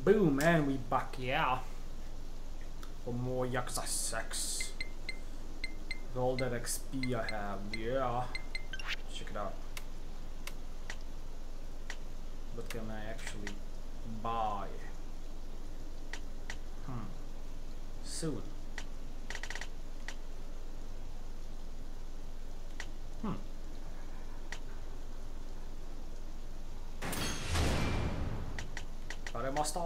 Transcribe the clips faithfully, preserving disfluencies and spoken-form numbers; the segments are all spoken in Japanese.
Boom, and we back, yeah. For more Yakuza six. With all that X P I have, yeah. Check it out. What can I actually buy? Hmm. Soon. Hmm. Aremasta.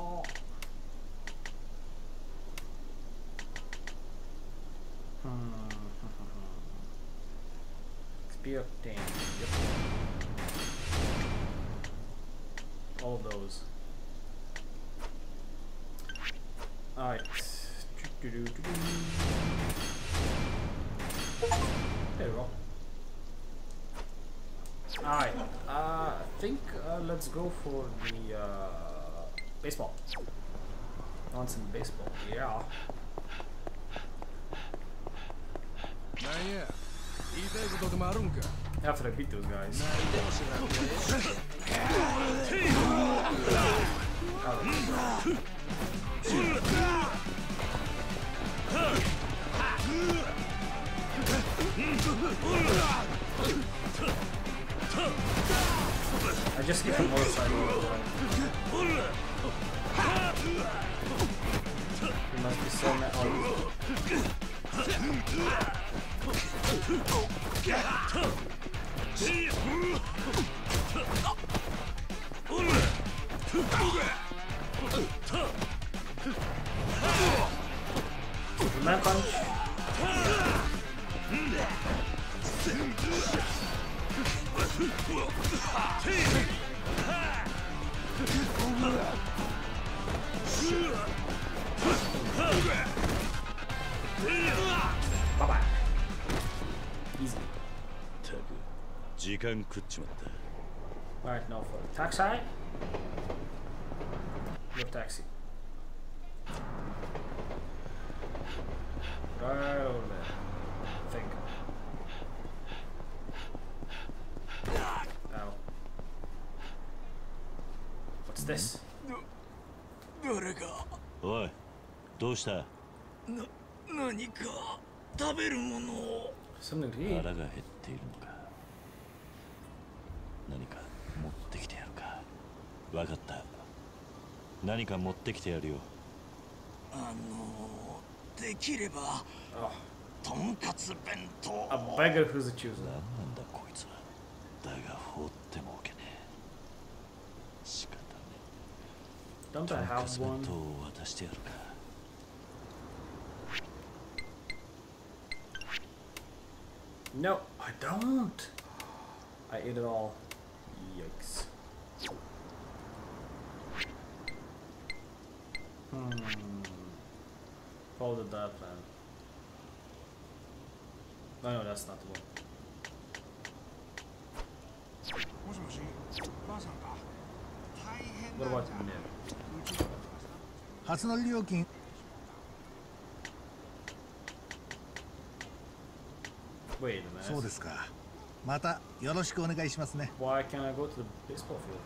Hmm. X P obtained. Yep. All of those. Alright. There we go. Alright. Uh, I think uh, let's go for the uh, baseball. I want some baseball. Yeah. After I beat those guys. I just skip the motorcycle. He must be so mad. Man punch. Bye bye. Easy. Alright, now for the taxi. Your taxi. Right over there. I think. Ow. What's this? Oi, どうした? Something to eat. 腹が減っているのか。何か持ってきてやるか。わかった。何か持ってきてやるよ。 あのできればとんかつ弁当。 A beggar who's a chooser. なんなんだこいつは。だが放ってもおけねえ。仕方ねえ。 Don't I have one? とんかつ弁当を渡してやるか。 No, I don't. I ate it all. Yikes. Hmm. Follow the diet plan. No, no, that's not the one. What about the minute? 初乗り料金 Wait a minute. そうですか。またよろしくお願いしますね。 Why can't I go to the baseball field?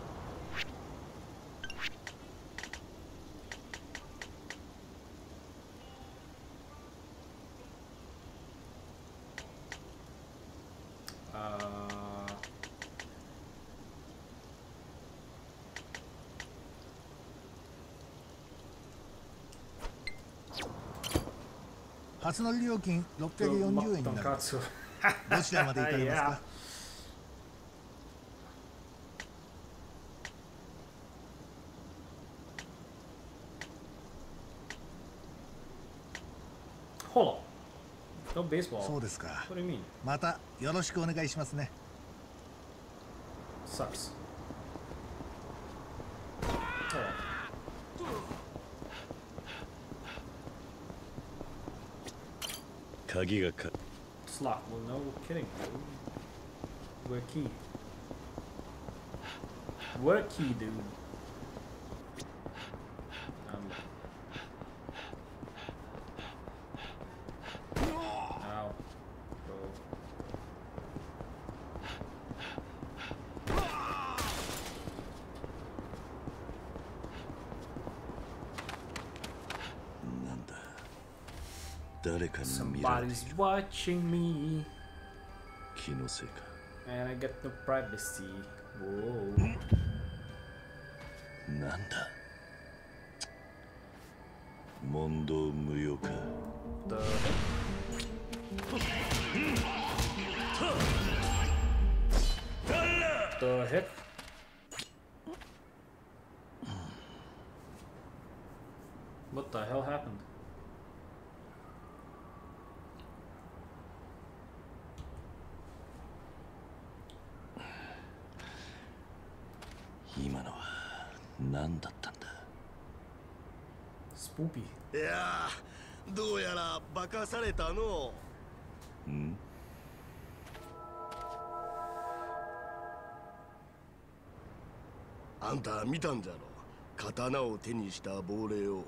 Uh, 初乗り料金ろっぴゃくよんじゅうえんになります。どちらまで行かれますか? Hold on. No baseball. そうですか。 What do you mean? またよろしくお願いしますね。 Sucks. Oh. 鍵がか It's locked. Well, no kidding. Where key? Where key, dude? Um. Ow. Go. 誰かに見られてい Somebody's る。 watching me 気のせいか。 and I get no privacy. Whoa. なんだ。問答無用か。 The The heck? What the hell happened? 今のは何だったんだ。 Spoopy. いやー、どうやら化かされたの。 ん？ あんた見たんじゃろ、刀を手にした亡霊を。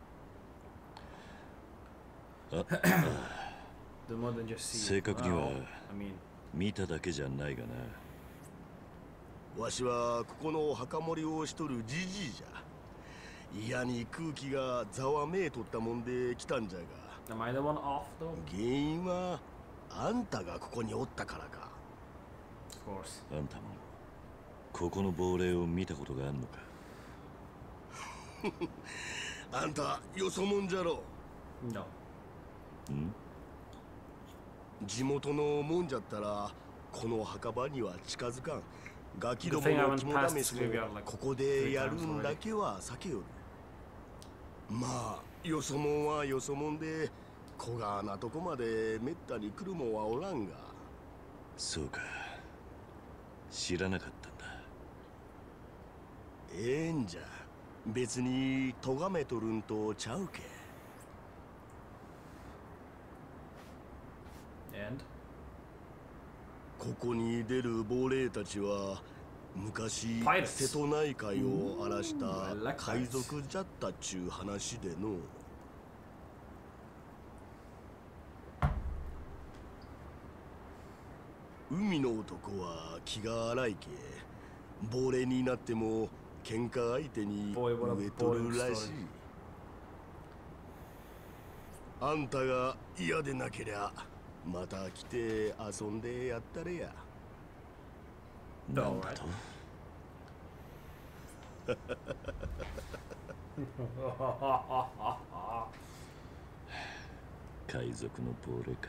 あ、 The more than just see. 正確には Well, I mean, 見ただけじゃないがな。 わしはここの墓守をしとるじじいじゃ。嫌に空気がざわめいとったもんで来たんじゃが。 am I the one off though? 原因はあんたがここにおったからか。 Of course. あんたもここの亡霊を見たことがあんのか。 あんたよそもんじゃろ。 No. ん？ 地元のもんじゃったらこの墓場には近づかん。ガキども Good thing I の went 肝 past 試し the も graveyard like ここでやるんだけは避けよる。まあよそもんはよそもんで小川なとこまでめったに来るもんはおらんが。 そうか。知らなかったんだ。 ええんじゃ。別に咎めとるんとちゃうけ。 And? ここに出る亡霊たちは昔 Pirates. 瀬戸内海を荒らした Ooh, I like 海賊じゃったっちゅう話での。海の男は気が荒いけ、亡霊になっても喧嘩相手に Boy, what a 植えとる boring らしい。 story. あんたが嫌でなけりゃまた来て遊んでやったれや。 なんだと？海賊の亡霊か。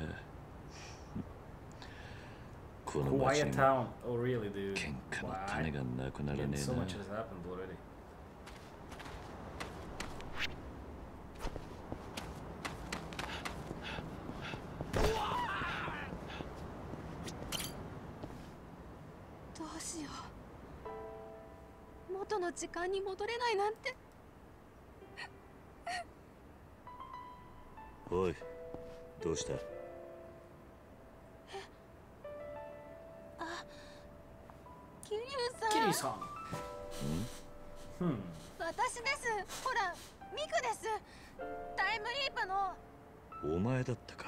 この町 Quiet に town. Oh really, dude? 喧嘩の Why? 種がなくならね Again, え so な。 much has happened already. どうしよう。元の時間に戻れないなんて。 おい、どうした？ 桐生さん。 キリさん。Hmm. 私です。ほら、ミクです。タイムリープの。 お前だったか。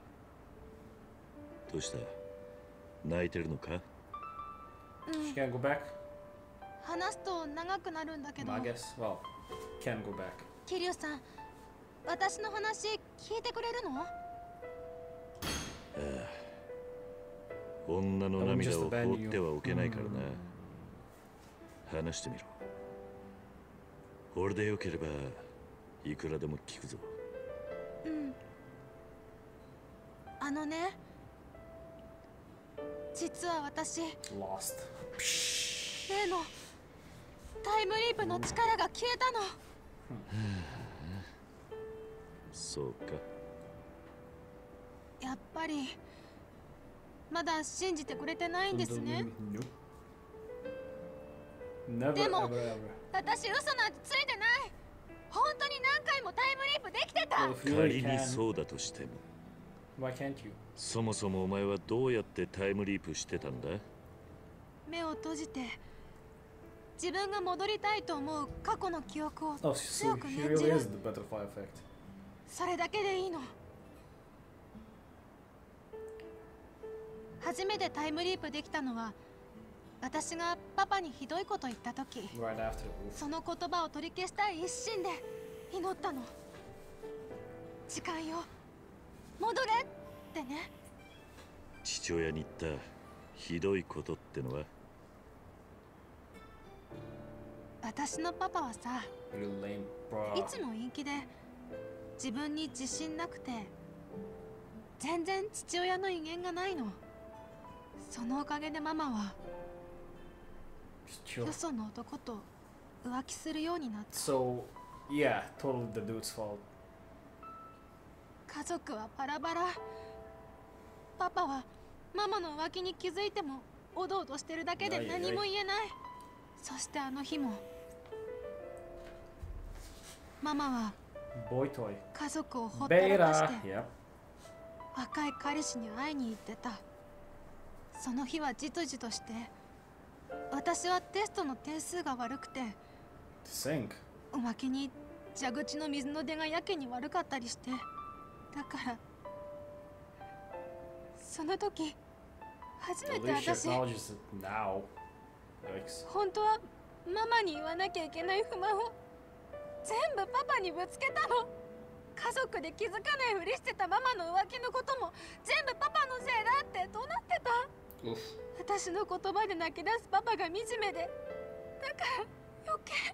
どうした？泣いてるのか？ うん She can't go back? 話すと長くなるんだけど。 I guess. Well, can go back. 桐生さん、私の話聞いてくれるの？ 女の涙を放ってはおけないからな。話してみろ。俺でよければいくらでも聞くぞ。 うん。あのね、実は私 Lost. 例のタイムリープの力が消えたの。 そうか。 やっぱりまだ信じてくれてないんですね。 Nope. Never, でも ever, ever. 私嘘なんてついてない。本当に何回もタイムリープできてた。 Well, if you 仮 really に can, そうだとしても、 why can't you? そもそもお前はどうやってタイムリープしてたんだ？ 目を閉じて自分が戻りたいと思う過去の記憶を Oh, so 強く he 念じ really る。 is the butterfly effect. それだけでいいの。初めてタイムリープできたのは私がパパにひどいこと言った時、 Right after. Oof. その言葉を取り消したい一心で祈ったの。時間よ、 戻れってね。 父親に言ったひどいことってのは？ 私のパパはさ、 You lame, い bro. つも陰気で自分に自信なくて全然父親の威厳がないの。そのおかげでママは Just chill. よその男と浮気するようになった。 So, yeah, totally the dude's fault. 家族はバラバラ。パパはママの浮気に気づいてもおどおどしてるだけで何も言えない。そしてあの日もママは Boy toy. 家族をほったらかし Beta. て Yep. 若い彼氏に会いに行ってた。その日はじとじとして、私はテストの点数が悪くて Sink. おまけに蛇口の水の出がやけに悪かったりして、だからその時初め At て least she 私 acknowledges it now. Yikes. 本当はママに言わなきゃいけない不満を全部パパにぶつけたの。家族で気づかないふりしてたママの浮気のことも全部パパのせいだって怒鳴ってた。 Oof. 私の言葉で泣き出すパパが惨めで、だから余計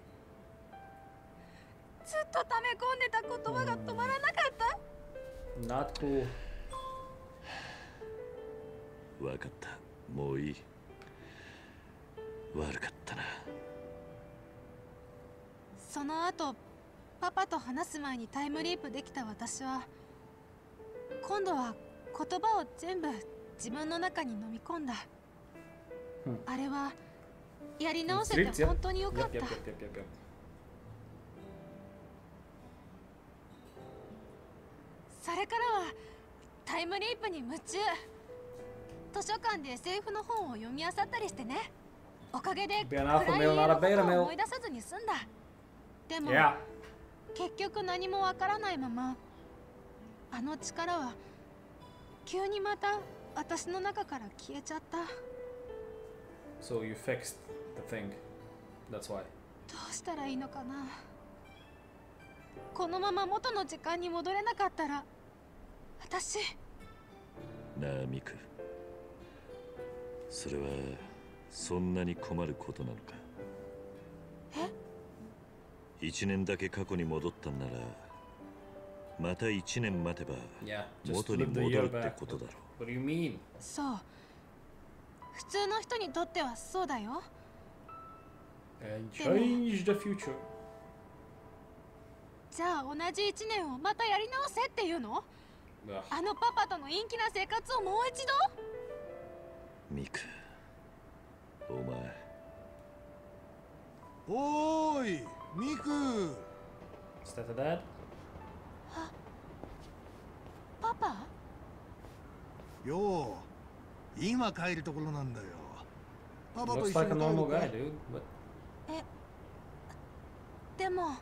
ずっと溜め込んでた言葉が止まらなかった。 Not cool. わかった。もういい。悪かったな。 その後パパと話す前にタイムリープできた私は今度は言葉を全部自分の中に飲み込んだ。 うんあれはやり直せて本当によか Yep, った。 yep, yep, yep, yep, yep. それからはタイムリープに夢中。図書館で エスエフ の本を読み漁ったりしてね。おかげで Be 暗 an い alpha 家 male, の not a こと beta を male. 思い出さずに済んだ。でも Yeah. 結局何もわからないまま、あの力は急にまた私の中から消えちゃった。 So you fixed the thing. That's why. どうしたらいいのかな。このまま元の時間に戻れなかったら私。 なあミク、それはそんなに困ることなのか？ え？ 一年だけ過去に戻ったんならまた一年待てば Yeah. Just 元に live the 戻 year るって back. ことだろ What do you mean? そう、普通の人にとってはそうだよ。 And change the future. じゃあ同じ一年をまたやり直せっていうの？ Ugh. あのパパとの陰気な生活をもう一度？ う。ミク、お前。 おーいミク。 Is that the dad? パパ？ よう今帰るところなんだよ。パパと Looks 一緒 like a に帰 normal るか guy, dude. But え、でも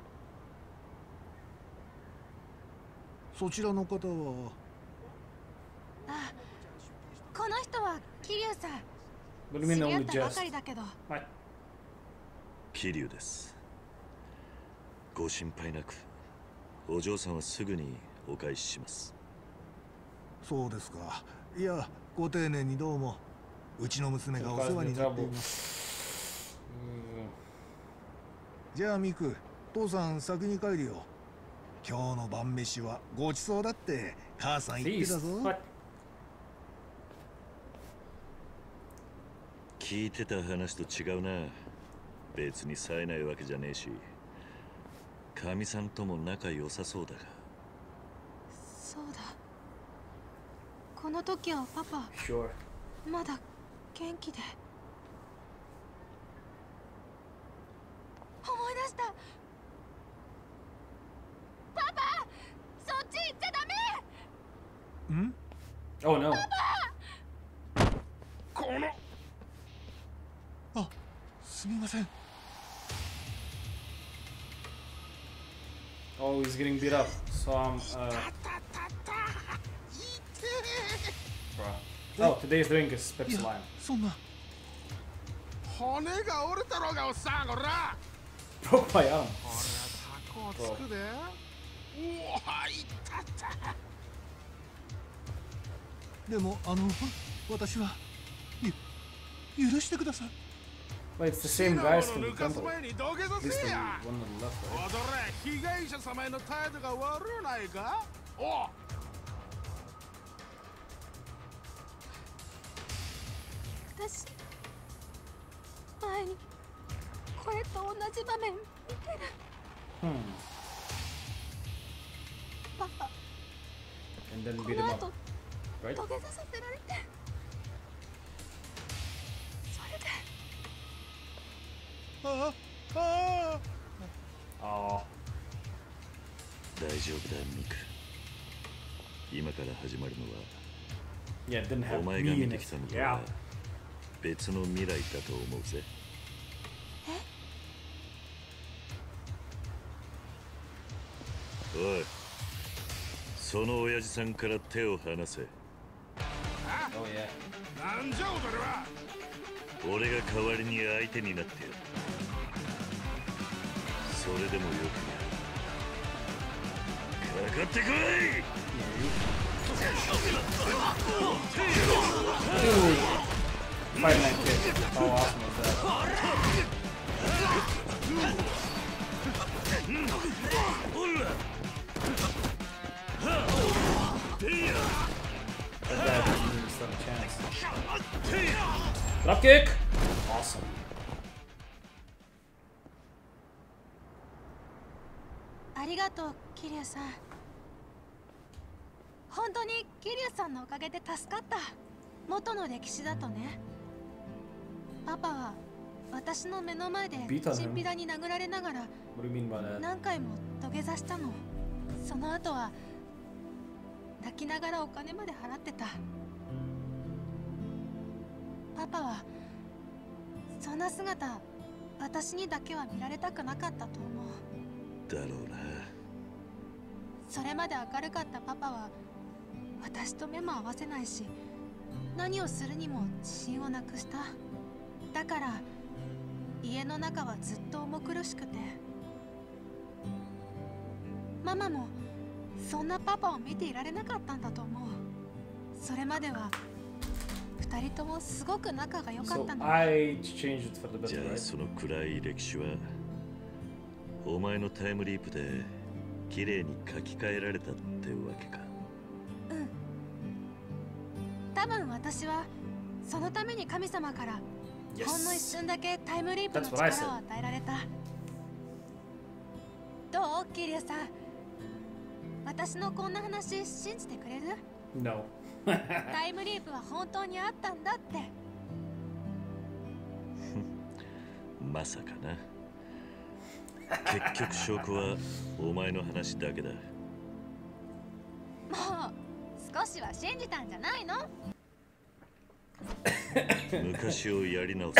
そちらの方は？ あ、この人は桐生さん。 what do you 知 mean り合っ only たば just? かりだけど。 はい。 桐生です。ご心配なく、お嬢さんはすぐにお返しします。 そうですか。いや、ご丁寧にどうも。うちの娘がお世話になっています。じゃあミク、父さん先に帰るよ。今日の晩飯はごちそうだって母さん言ってた Feast. ぞ。 What? 聞いてた話と違うな。別に冴えないわけじゃねえし、かみさんとも仲良さそうだが。 そうだ。この時はパパ Sure. まだ元気で。思い出した。パパ、そっち行っちゃダメ。 ん？ Oh no. このあ、すみません。 Oh, he's getting beat up. So um, uh, bruh. Oh, today's drink is い Pepsi や Lime. そんな。 骨が折れたろうがおっさん、こら Broke my arm. これはタコをつくで。うわ、いったった。 でもあの私はゆ許してください。 Wait, it's the same guys from the temple. This is the one on the left, right? 被害者様への態度が悪いないか。お私前にこれと同じ場面見てる。 Hmm. パパ And then こ beat の him 後 up, right? 土下座させられて、それでああ Oh. 大丈夫だミク。今から始まるのは Yeah, it didn't お have 前が me 見 in て it. きたのと Yeah. は別の未来だと思うぜ。おい、その親父さんから手を離せ。 Oh yeah. なんじゃおれは。 俺が代わりに相手になってやる。それでもよくかかってこい。 Fighting that kid. How awesome was that? That guy didn't even stand a chance. Drop kick! Awesome. ありがとうキリュウさん。本当にキリュウさんのおかげで助かった。元の歴史だとね。パパは私の目の前でチンピラに殴られながら What do you mean by that? 何回も土下座したの。その後は泣きながらお金まで払ってた。パパはそんな姿私にだけは見られたくなかったと思う。 だろうな。 それまで明るかったパパは私と目も合わせないし、何をするにも自信をなくした。だから家の中はずっと重苦しくて、ママもそんなパパを見ていられなかったんだと思う。それまでは二人ともすごく仲が良かっ So たの。 I changed it for the じゃ better, あ right? その暗い歴史はお前のタイムリープで綺麗に書き換えられたってわけか。 多分私はそのために神様から Yes. ほんの一瞬だけタイムリープの That's what I 力を said. 与えられた。どうキリュウさん、私のこんな話信じてくれる？ No. タイムリープは本当にあったんだって。 まさかな。結局証拠はお前の話だけだ。 もう少しは信じたんじゃないの？ 昔をやり直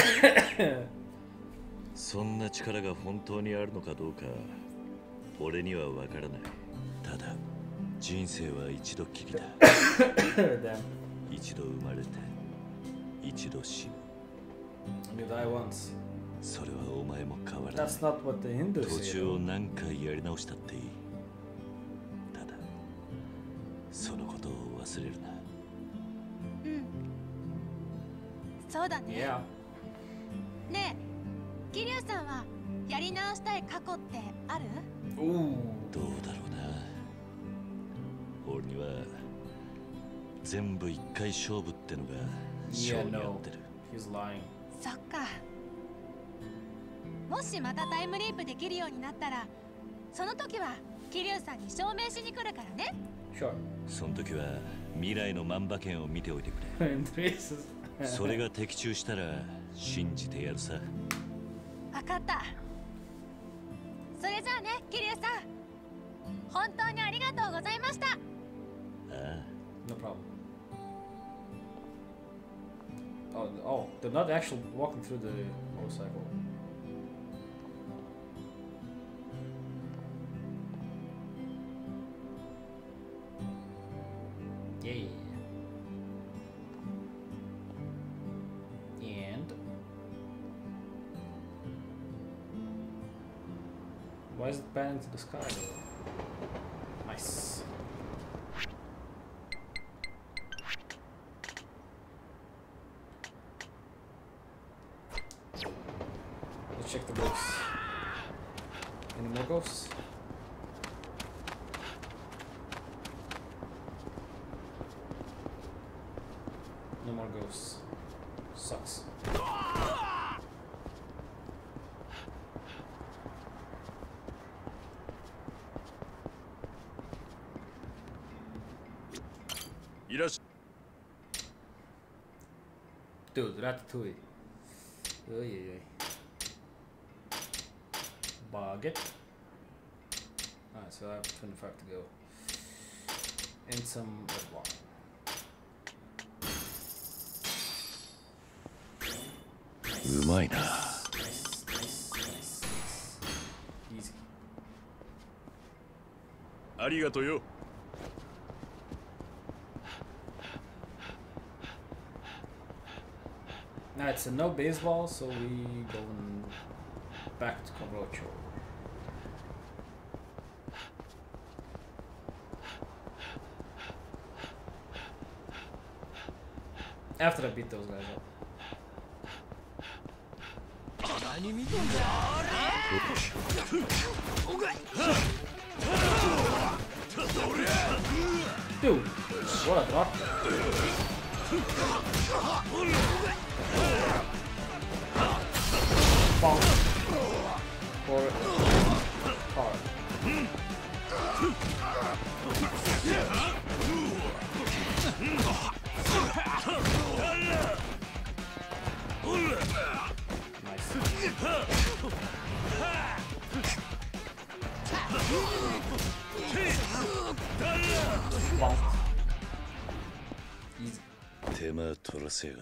す。そんな力が本当にあるのかどうか俺にはわからない。ただ人生は一度きりだ。 Damn. 一度生まれて一度死ぬ。 You die once. それはお前も変わらない。 That's not what the Hindus 途 say. 中を though. 何回やり直したっていい。ただそのことを忘れるな。 うん。そうだね。 Yeah. ねえ、キリュウさんはやり直したい過去ってある？ Ooh. どうだろうな。俺には全部一回勝負ってのが性 Yeah, に合 no. ってる。 He's lying. そっか。もしまたタイムリープできるようになったら、その時はキリュウさんに証明しに来るからね。 Sure. その時は未来の万馬券を見ておいてくれ。 Andreas. それが的中したら信じてやるさ。 わかった。それじゃあね、キリュウさん。本当にありがとうございました。 ああ。 No problem. Oh, oh, they're not actually walking through the motorcycle. Yeah. And why is it panning to the sky though? Nice. check the ghosts. Any more ghosts? No more ghosts. Sucks. いらっしゃ Dude, Ratatouille. Oy, oy, oy. Baguette. Alright, so I have twenty-five to go. And some red wine. うまいな。 Nice, nice, nice, nice. Easy. ありがとうよ。 Now it's a no baseball, so we going back to Kamurocho. After I beat those guys up. 何見とんだ。 Dude, what a drop. Bonk. For hard. Nice. Bonk. Easy. 手間取らせやがって。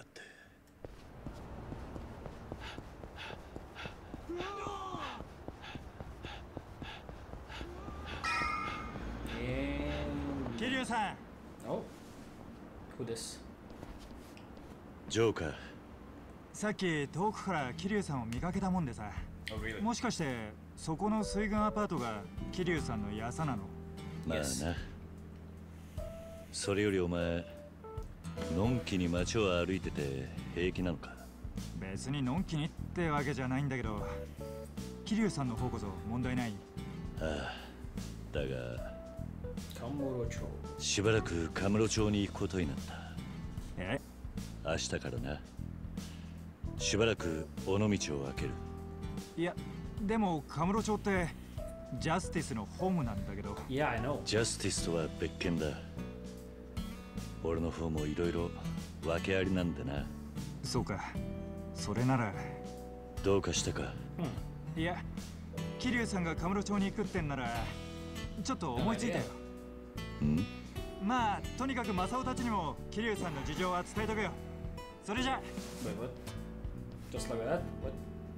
And 桐生さん oh, who this? ジョーカー、 さっき遠くから桐生さんを見かけたもんでさ Oh really? もしかしてそこの水軍アパートが桐生さんのヤサなの？ まあ Yes. な。それよりお前、のんきに街を歩いてて平気なのか？ 別にのんきにってわけじゃないんだけど桐生さんの方こそ問題ない？ ああ、だが Kamurocho. しばらくカムロ町に行くことになった。 え？ 明日からな。しばらく尾道を開ける。 いやでもカムロ町ってジャスティスのホームなんだけど。 Yeah, I know. ジャスティスとは別件だ。俺の方もいろいろ訳ありなんでな。 そうか、それなら。 どうかしたか？ いや桐生さんがカムロ町に行くってんならちょっと思いついたよ。 ん？ まあとにかくマサオたちにも桐生さんの事情は伝えとくよ。それじゃ。 Wait, what? Just like that? What?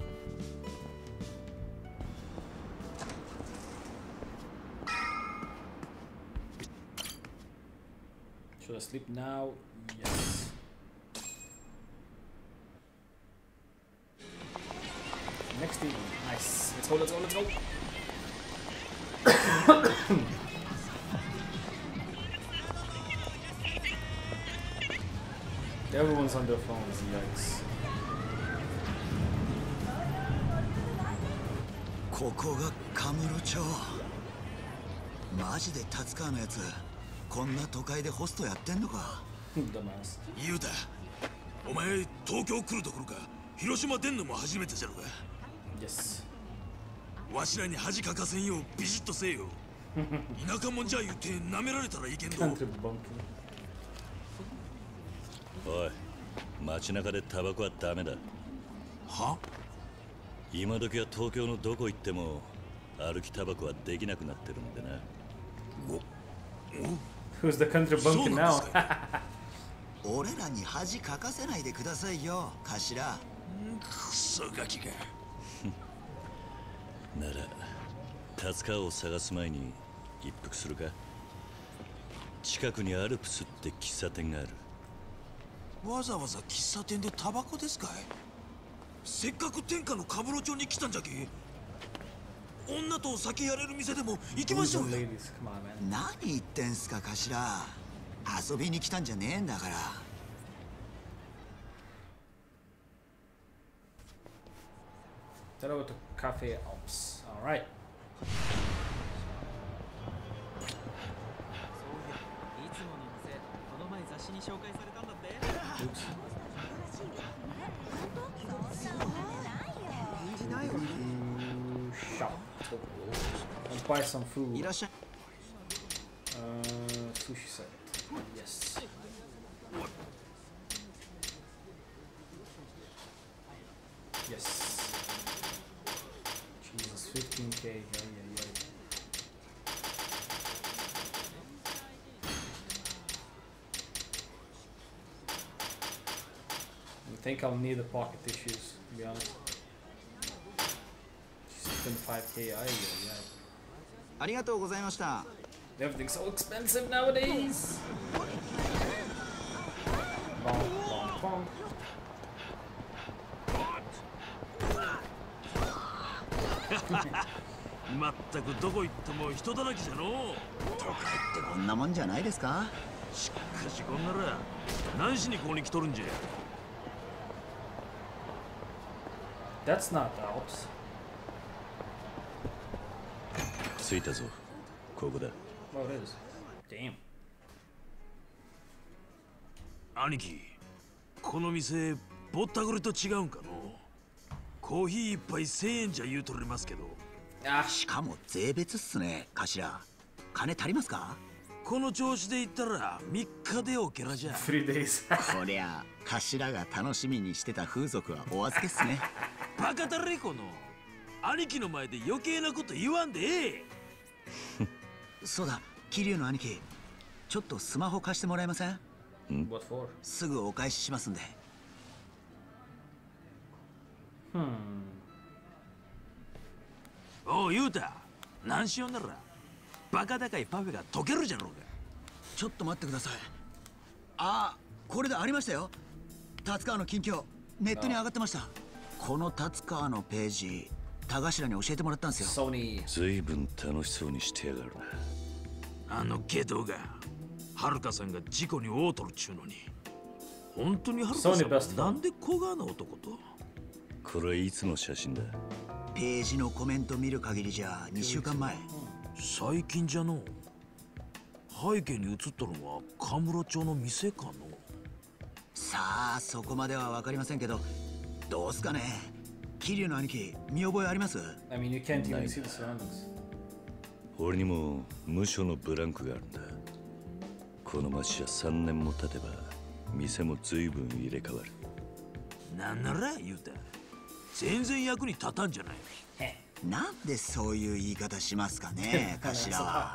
Should I sleep now? Yes. Next evening. Nice. Let's go, let's go, let's go. Everyone's on their phones, yikes. ここがカムロ町。マジで達川のやつこんな都会でホストやってんのか？ Dumbass. ユウタ、お前東京来るどころか広島出んのも初めてじゃろが。 Yes. わしらに恥かかせんようビシッとせえよ。田舎もんじゃ言って舐められたらいけんど。 Country bumpkin. おい、街中でタバコはダメだ。 は？ 今時は東京のどこ行っても歩きタバコはできなくなってるんでな。 Who's the country bumpkin now? 俺らに恥かかせないでくださいよ、頭。 クソガキが。 なら達川を探す前に一服するか？近くにアルプスって喫茶店がある。 わざわざ喫茶店でタバコですかい？せっかく天下のカムロ町に来たんじゃけ。女と酒やれる店でも行きましょう Ladies, よ。 come on, man. 何言ってんすか、頭。遊びに来たんじゃねえんだから。 Head over to Cafe Alps. Alright. 紹介されたんだって。 Shop. Let's buy some food. いらっしゃい。 Uh, sushi set. Yes. Yes. Jesus, fifteen K. Yeah, yeah, yeah. I think I'll need the pocket tissues, to be honest. twenty-five K. Yeah, yeah. ありがとうございました。 Everything's so expensive nowadays. Bonk, bonk, bonk. まったくどこ行っても人だらけじゃのう。 都会ってこんなもんじゃないですか。 しかしこんなら何しにここに来とるんじゃ。 That's not Alps. 着いたぞ。ここだ。 Oh, it is. Damn. 兄貴、この店ぼったくりと違うんかの。コーヒー一杯せんえんじゃ言うとれますけど。 Ah, しかも税別っすね、頭。金足りますか？ この調子で行ったらみっかでオケラじゃ。 three days. こりゃ頭が楽しみにしてた風俗はお預けっすね。 バカだれこの。兄貴の前で余計なこと言わんでええ。 そうだ、桐生の兄貴、ちょっとスマホ貸してもらえません？ What for? すぐお返ししますんで。 Hmm. おう、言うた。何しようならバカ高いパフェが溶けるじゃろうか。 ちょっと待ってください。ああ、これでありましたよ。達川の近況、ネットに上がってました。この達川のページ、田頭に教えてもらったんですよ。 Sony. ずいぶん楽しそうにしてやがるな。 あのゲドがはるかさんが事故に遭うとるっちゅうのに、本当にはるかさんはなんで小川の男と。 これはいつの写真だ？ ページのコメント見る限りじゃにしゅうかんまえ。 最近じゃの。背景に写っとるのはカムロ町の店かの。 さあ、そこまでは分かりませんけど、どうすかね。桐生の兄貴、見覚えあります？ I mean, you can't even see the surroundings. 俺にも無所のブランクがあるんだ。この町はさんねんも経てば店も随分入れ替わる。 なんなら言うた。全然役に立たんじゃない。 なんでそういう言い方しますかね、頭は。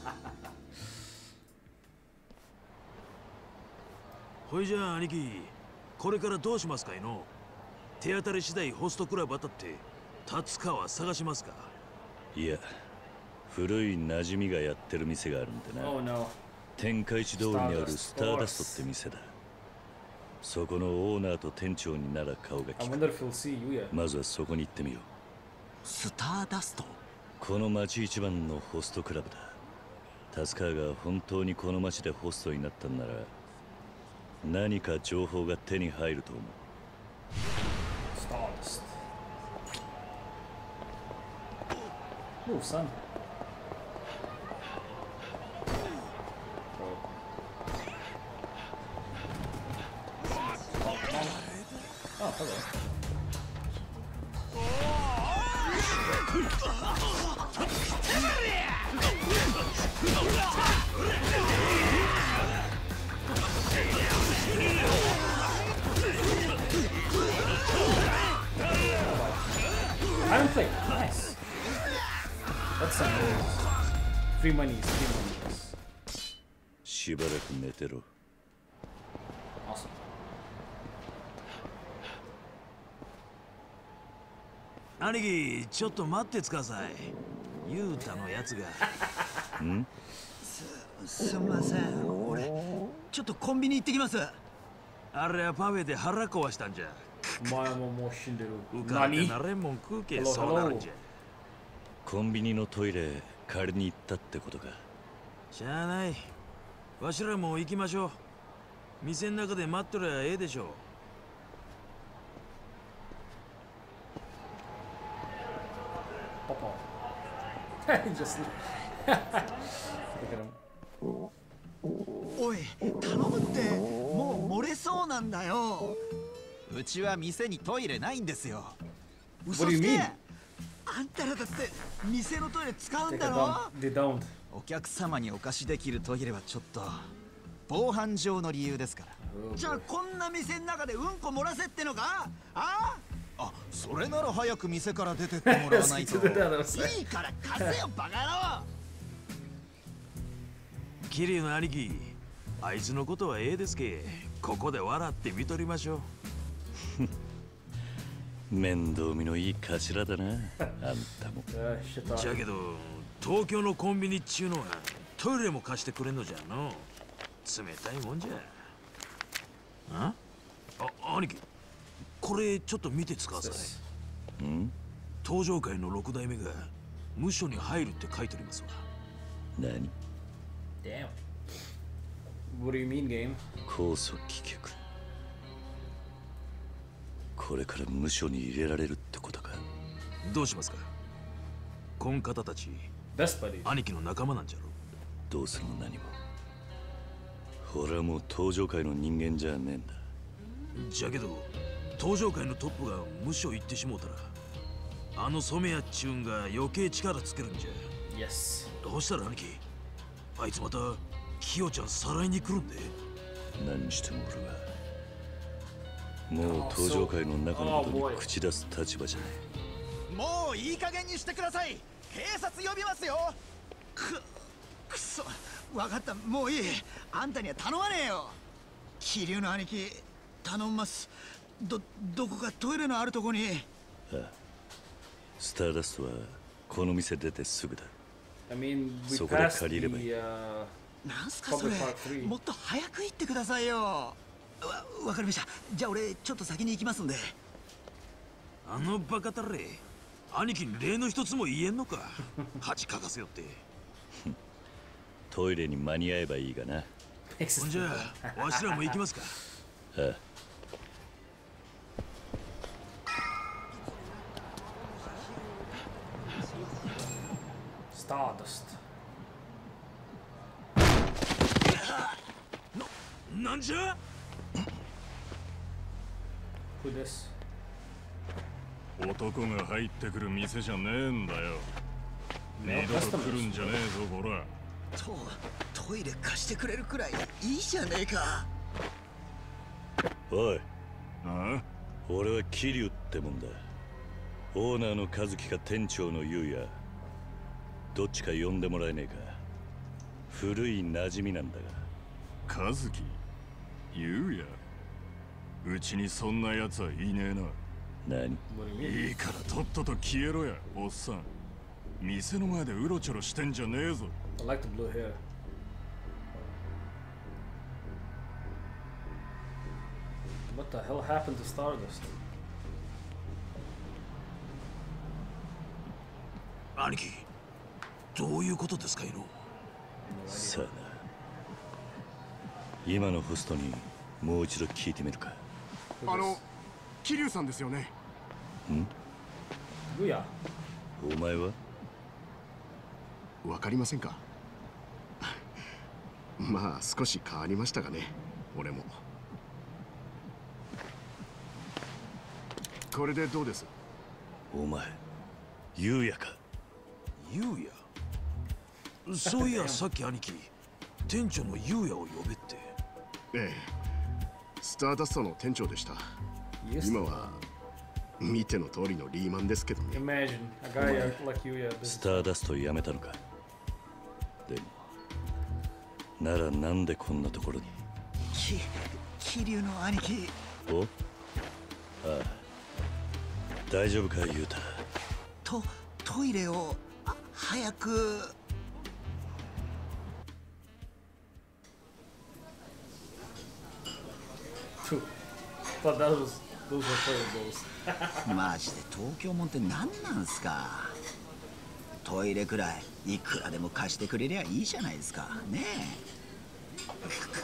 ほいじゃあ兄貴、これからどうしますかいの。手当たり次第ホストクラブ当たって達川探しますか。 いや、古い馴染みがやってる店があるんでな。 Oh no. 天下一通りにあるスターダストって店だ。そこのオーナーと店長になら顔が I 利 wonder く。 if he'll see you yet. まずはそこに行ってみよう。 スターダスト。 この町一番のホストクラブだ。達川が本当にこの町でホストになったんなら何か情報が手に入ると思う。 Stardust. Move, son. Oh, hello. I don't play. Nice. That's some moves. Free monies, free monies. しばらく寝てろ。 Awesome. 兄貴、ちょっと待ってつかさい。ユータのやつが。 ん？ す、すみません。俺、ちょっとコンビニ行ってきます。 あれはパフェで腹壊したんじゃ。 前ももう死んでる。 浮かれてなれんもん食うけそうなるんじゃ。 コンビニのトイレ借りに行ったってことか。 しゃあない。わしらも行きましょう。店の中で待っとりゃええでしょう。 Stardust. 兄貴、ちょっと待ってつかさい。ユータのやつが。 Awesome. あれはパフェで腹壊したんじゃ。 Hello, hello. しゃあない。わしらも行きましょう。店の中で待っとりゃええでしょう。 Stardust. Papa. Just look at him. おい頼むってもう漏れそうなんだよ。 うちは店にトイレないんですよ。 嘘 What do つ you け mean? あんたらだって店のトイレ使うん Take だ a ろ dump. They don't. お客様にお貸しできるトイレはちょっと防犯上の理由ですから。 じゃあこんな店の中でうんこ漏らせってのかああ、それなら早く店から出てってもらわないと。 いいから貸せよバカ野郎。 桐生の兄貴、あいつのことはええですけ、ここで笑って見とりましょう。 面倒見のいい頭だな、あんたも。 Uh, shit on. じゃけど東京のコンビニっちゅうのはトイレも貸してくれんのじゃの。冷たいもんじゃ。ん？あ、兄貴、これちょっと見てつかさい。 ん？ 東上会の六代目が無所に入るって書いておりますわ。 何？ Damn. What do you mean, game? 控訴棄却。これから無所に入れられるってことか。 どうしますか？こん方たち Best buddies. 兄貴の仲間なんじゃろ。 どうするも何も。俺はもう東上界の人間じゃねえんだ。 じゃけど東上界のトップが無所行ってしもうたら、あの染谷っちゅうんが余計力つけるんじゃ。 Yes. どうしたら兄貴、あいつまたキヨちゃんさらいに来るんで。 何にしても俺はもう東上界の中のことに口出す立場じゃない。 もういい加減にしてください。警察呼びますよ。 くくそ分かった、もういい。あんたには頼まねえよ。桐生の兄貴頼みます。どどこかトイレのあるとこに。 ああ、スターダストはこの店出てすぐだ。 I mean, we So what passed a the, calibre. uh, なんすかそれ Public Park three. もっと早く行ってくださいよ。わ分かりました。じゃあ俺ちょっと先に行きますんで。 あのバカたれ、兄貴に例の一つも言えんのか。恥かかせよって。 トイレに間に合えばいいがな。 ほんじゃあわしらも行きますか。 ああ、 Stardust. なんじゃ？ Who this? 男が入ってくる店じゃねえんだよ。 No 二度と customers. 来るんじゃねえぞこら。 とトイレ貸してくれるくらいいいじゃねえか。 おい、 ああ、 俺は桐生ってもんだ。オーナーの和樹か店長の優也、どっちか呼んでもらえねえか。古い馴染みなんだが。 和樹、優也、うちにそんな奴はいねえな。 何？ What do you mean? いいからとっとと消えろや、おっさん。店の前でうろちょろしてんじゃねえぞ。 I like the blue hair. What the hell happened to Stardust? 兄貴、どういうことですかいの？ さあな。今のホストにもう一度聞いてみるか。 あの、桐生さんですよね。 ん？ Yuya. お前は？ わかりませんか？まあ少し変わりましたがね、俺も。これでどうです？ お前、優也か？ 優也？そういやさっき兄貴、店長の優也を呼べって。 ええ、スターダストの店長でした。 Used 今 to. は見ての通りのリーマンですけどね。 Imagine a guy like Yuya. スターダスト辞めたのか。でもならなんでこんなところに？ き桐生の兄貴。 お？ああ、大丈夫か優太。 とトイレをあ早く。 But that was those were terribles. マジで東京もんって何なんすか。トイレくらいいくらでも貸してくれりゃいいじゃないですかね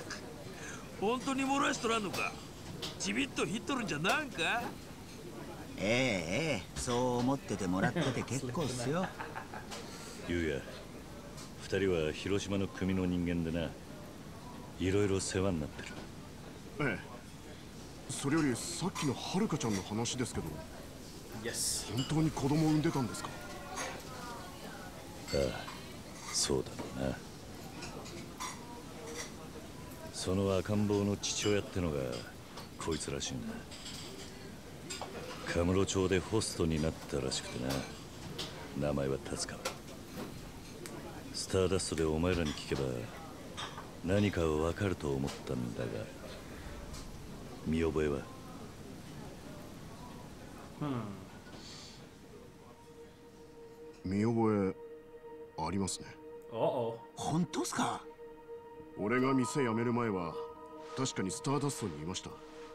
本当に漏らしとらんのか？ちびっとひっとるんじゃなんか？ ええ、そう思っててもらってて結構っすよ。 ゆうや、二人は広島の組の人間でな、いろいろ世話になってる。 ええ、それよりさっきのはるかちゃんの話ですけど、 Yes. 本当に子供を産んでたんですか？ ああ、そうだろうな。その赤ん坊の父親ってのがこいつらしいんだ。カムロ町でホストになったらしくてな。名前は達川。スターダストでお前らに聞けば何かわかると思ったんだが、見覚えは？ 見覚えありますね。 本当っすか？ 俺が店辞める前は確かにスターダストにいました。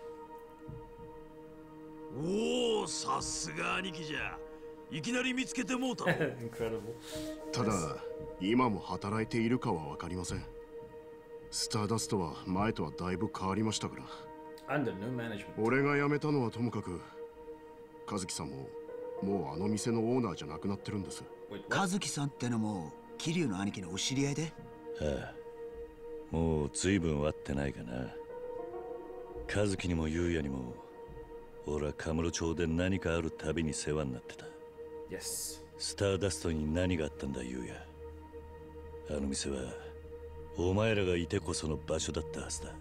おお、さすが兄貴じゃ。いきなり見つけてもうたの。 ただ今も働いているかは分かりません。スターダストは前とはだいぶ変わりましたから。俺が辞めたのはともかく、和樹さんももうあの店のオーナーじゃなくなってるんです。 和樹さんってのも桐生の兄貴のお知り合いで？ ああ、もう随分会ってないかな。和樹にも優也にも俺はカムロ町で何かあるたびに世話になってた。 Yes. スターダストに何があったんだ優也。あの店はお前らがいてこその場所だったはずだ。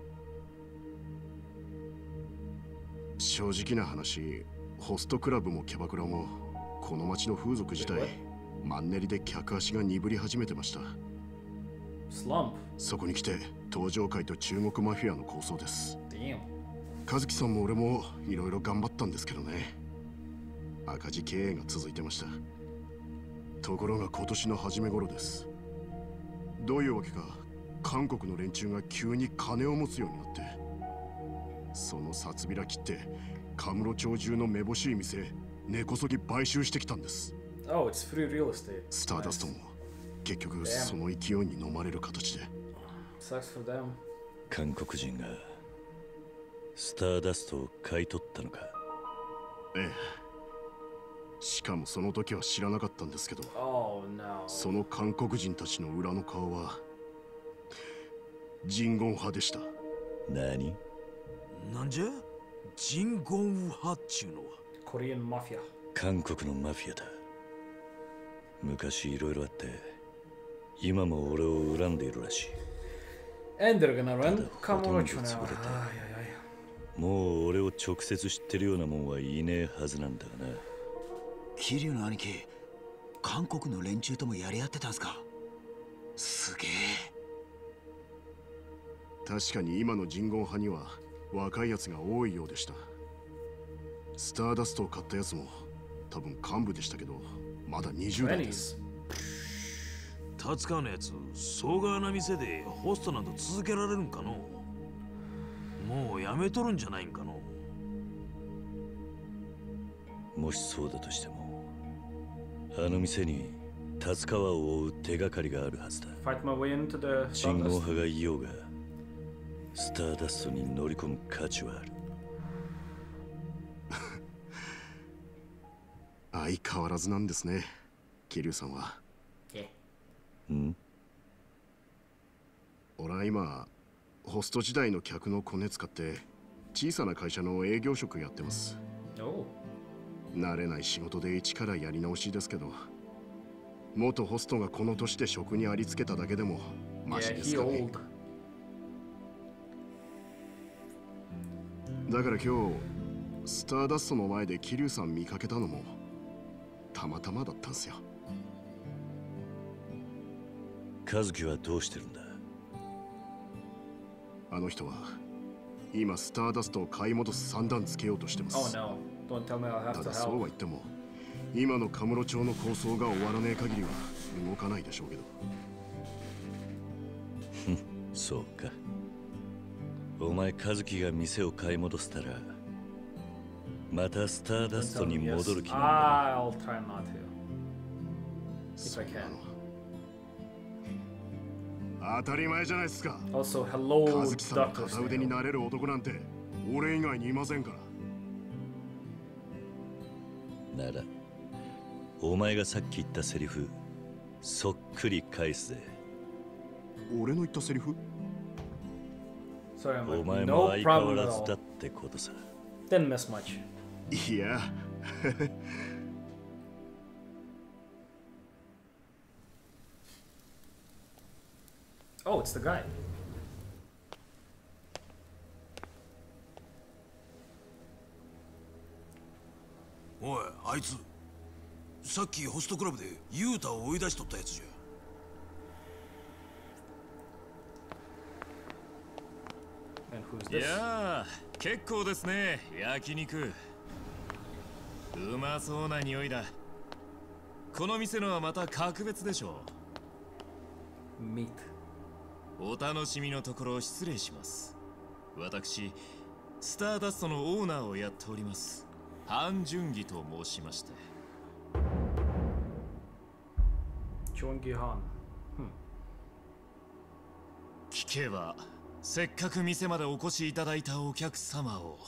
正直な話、ホストクラブもキャバクラもこの町の風俗自体マンネリで客足が鈍り始めてました。そこに来て登場界と中国マフィアの抗争です。和樹さんも俺もいろいろ頑張ったんですけどね、赤字経営が続いてました。ところが今年の初め頃です。どういうわけか韓国の連中が急に金を持つようになって、その札びら切ってカムロ町中のめぼしい店根こそぎ買収してきたんです。 Oh, it's free real estate. スターダストも結局その勢いに飲まれる形で。 Sucks for them. 韓国人がスターダストを買い取ったのか？ ええ。しかもその時は知らなかったんですけど、 Oh, no. その韓国人たちの裏の顔はジンゴン派でした。 何？ なんじゃ？ジンゴン派っちゅうのは？ コリアンマフィア。 韓国のマフィアだ。昔いろいろあって今も俺を恨んでいるらしい。 エンデルがならんかもろちゅうな。 もう俺を直接知ってるようなもんはいねえはずなんだがな。 桐生の兄貴、韓国の連中ともやり合ってたんすか？すげえ。 確かに今のジンゴン派には若いやつが多いようでした。スターダストを買ったやつも多分幹部でしたけど、まだにじゅう代です。 達川のやつ、総側な店でホストなど続けられるんかの？もうやめとるんじゃないんかの？ もしそうだとしてもあの店に達川を追う手がかりがあるはずだ。信号派がいようがスターダストに乗り込む価値はある。 相変わらずなんですね、桐生さんは。 え？ ん？ 俺は今ホスト時代の客のコネ使って小さな会社の営業職やってます。慣れない仕事で一からやり直しですけど、元ホストがこの年で職にありつけただけでもマシですかね。だから今日スターダストの前で桐生さん見かけたのもたまたまだったんすよ。 和樹はどうしてるんだ？ あの人は今スターダストを買い戻す算段つけようとしてます。 Oh, no. ただそうは言っても今のカムロ町の構想が終わらねえ限りは動かないでしょうけど。 そうか。お前和樹が店を買い戻したらまたスターダストに戻る気なんだ。 I'll try not to. If I can. 当たり前じゃないですか。 Also, hello, 和樹さんの片腕になれる男なんて俺以外にいませんから。 ならお前がさっき言ったセリフそっくり返すぜ。 俺の言ったセリフ？ Sorry, I'm お前 like, も no 相変 problem わ at らず all. だってことさ。 Didn't miss much. いや Oh, it's the guy. おい、あいつさっきホストクラブでユータを追い出しとったやつじゃ。 And who's い this? やー結構ですね。焼肉うまそうな匂いだ。この店のはまた格別でしょう。 Meat. お楽しみのところ失礼します。私スターダストのオーナーをやっておりますハン・ジュンギと申しまして。 Chongi Han. Hmm. 聞けばせっかく店までお越しいただいたお客様を。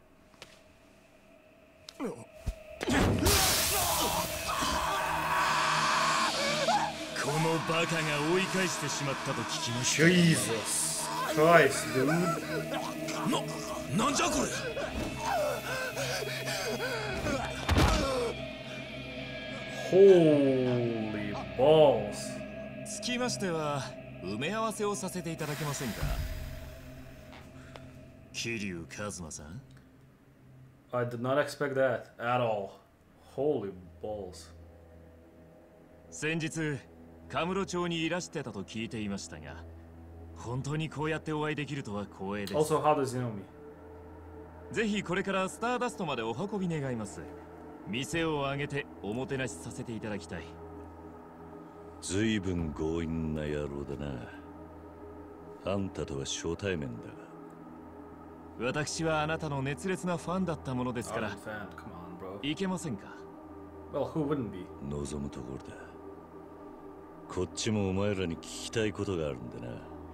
このバカが追い返してしまったと聞きました。 Jesus Christ, dude. な、なんじゃこれ。 Holy balls. つきましては埋め合わせをさせていただけませんか。桐生一馬さん。 I did not expect that at all. Holy balls. 先日カムロ町にいらしてたと聞いていましたが、本当にこうやってお会いできるとは光栄です。 Also, how does he know me? ぜひこれからスターダストまでお運び願います。店を挙げておもてなしさせていただきたい。 ずいぶん強引な野郎だな。あんたとは初対面だが。 私はあなたの熱烈なファンだったものですから。 I'm a fan. Come on, bro. いけませんか。 Well, who wouldn't be? 望むところだ。こっちもお前らに聞きたいことがあるんだな。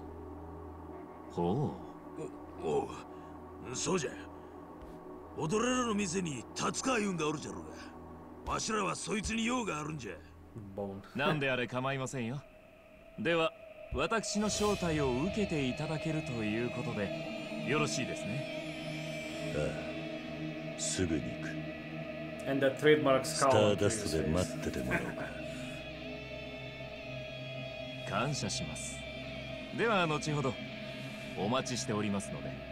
ほう。お、おう、そうじゃ。踊れるの店に達川ユンがおるじゃろうが。わしらはそいつに用があるんじゃ。 なんであれ構いませんよ。では私の招待を受けていただけるということでよろしいですね。 ああ、すぐに行く。 And that trademark スタ scowl. ーダストで待っててもらおうか。 感謝します。では後ほどお待ちしておりますので。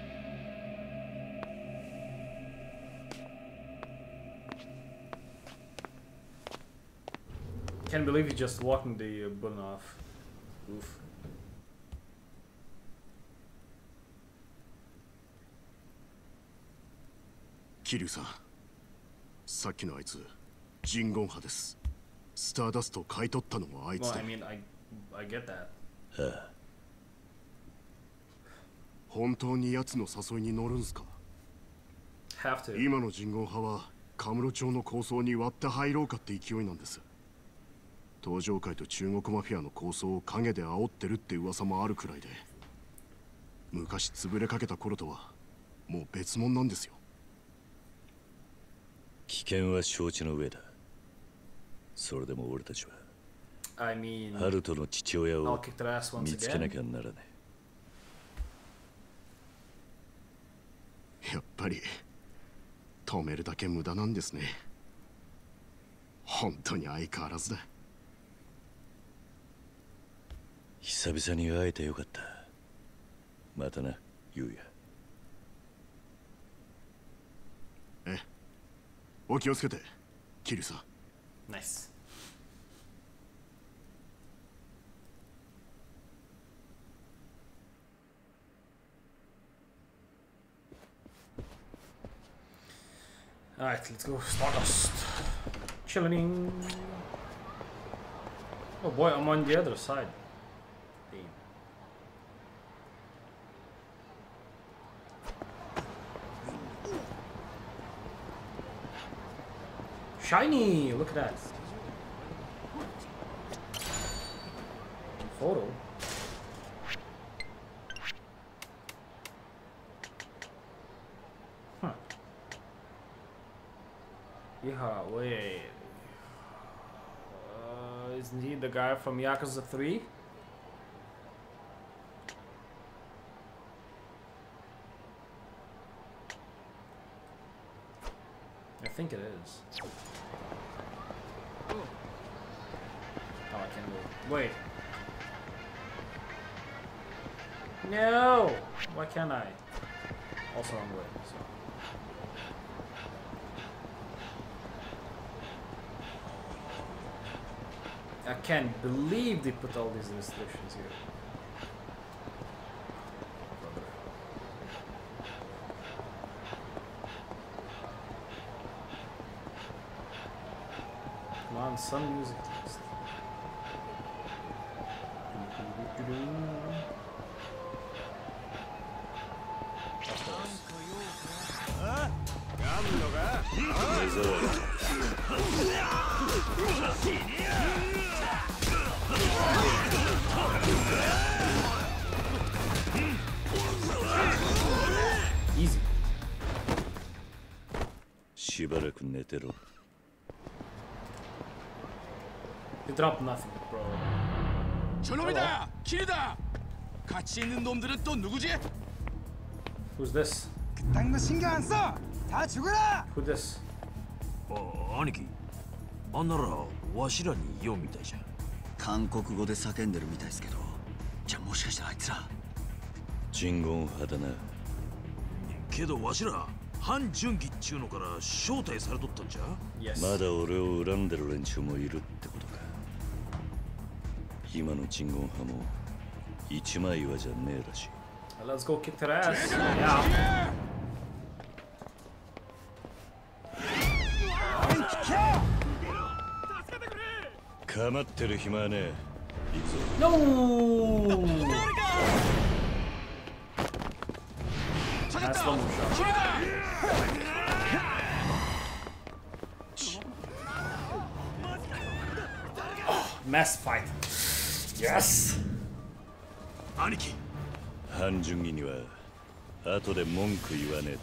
Can't believe he's just walking the uh, bun off. Oof. 桐生さん、さっきのあいつジンゴン派です。スターダストを買い取ったのもあいつ Well, で。 I mean, I, I get that. ああ、 本当に奴の誘いに乗るんすか？ Have to. 今のジンゴン派はカムロ町の構想に割って入ろうかって勢いなんです。東上会と中国マフィアの構想を陰で煽ってるって噂もあるくらいで、昔潰れかけた頃とはもう別物なんですよ。 危険は承知の上だ。それでも俺たちは I mean, ハルトの父親 I'll を kick their ass 見 once つけな again. きゃならない。 やっぱり止めるだけ無駄なんですね。本当に相変わらずだ。 久々に会えてよかった。またな、ユウヤ。 ええ、お気をつけて、キルさん。 Nice. Alright, let's go. Stardust. Chilling. Oh boy, I'm on the other side. Damn. Shiny! Look at that. Photo. Huh. Yeah, wait. Uh, isn't he the guy from Yakuza three? I think it is. Oh, I can't move. Wait. No! Why can't I? Also wrong way, so. I can't believe they put all these restrictions here. Come on, some music text. Easy. しばらく寝てろ。 You dropped nothing, bro. 저놈이다! 키리다! 같이 있는 놈들은 또 누구지? Who's this? 그딴 거 신경 안 써! 다 죽어라! Who this? あ、兄貴。あんならわしらに用みたいじゃん。 韓国語で叫んでるみたいですけど、じゃあもしかしたらあいつら鎮魂派だな。 けどわしら反純義っちゅうのから招待されとったんじゃ。 Yes. まだ俺を恨んでる連中もいるってことか。今の鎮魂派も一枚岩じゃねえらしい。 Let's go kick their ass. Yeah. Come at the Himane. No! That's slow mo shot. Oh, mass fight. Yes! 兄貴。 半純義には後で文句言わね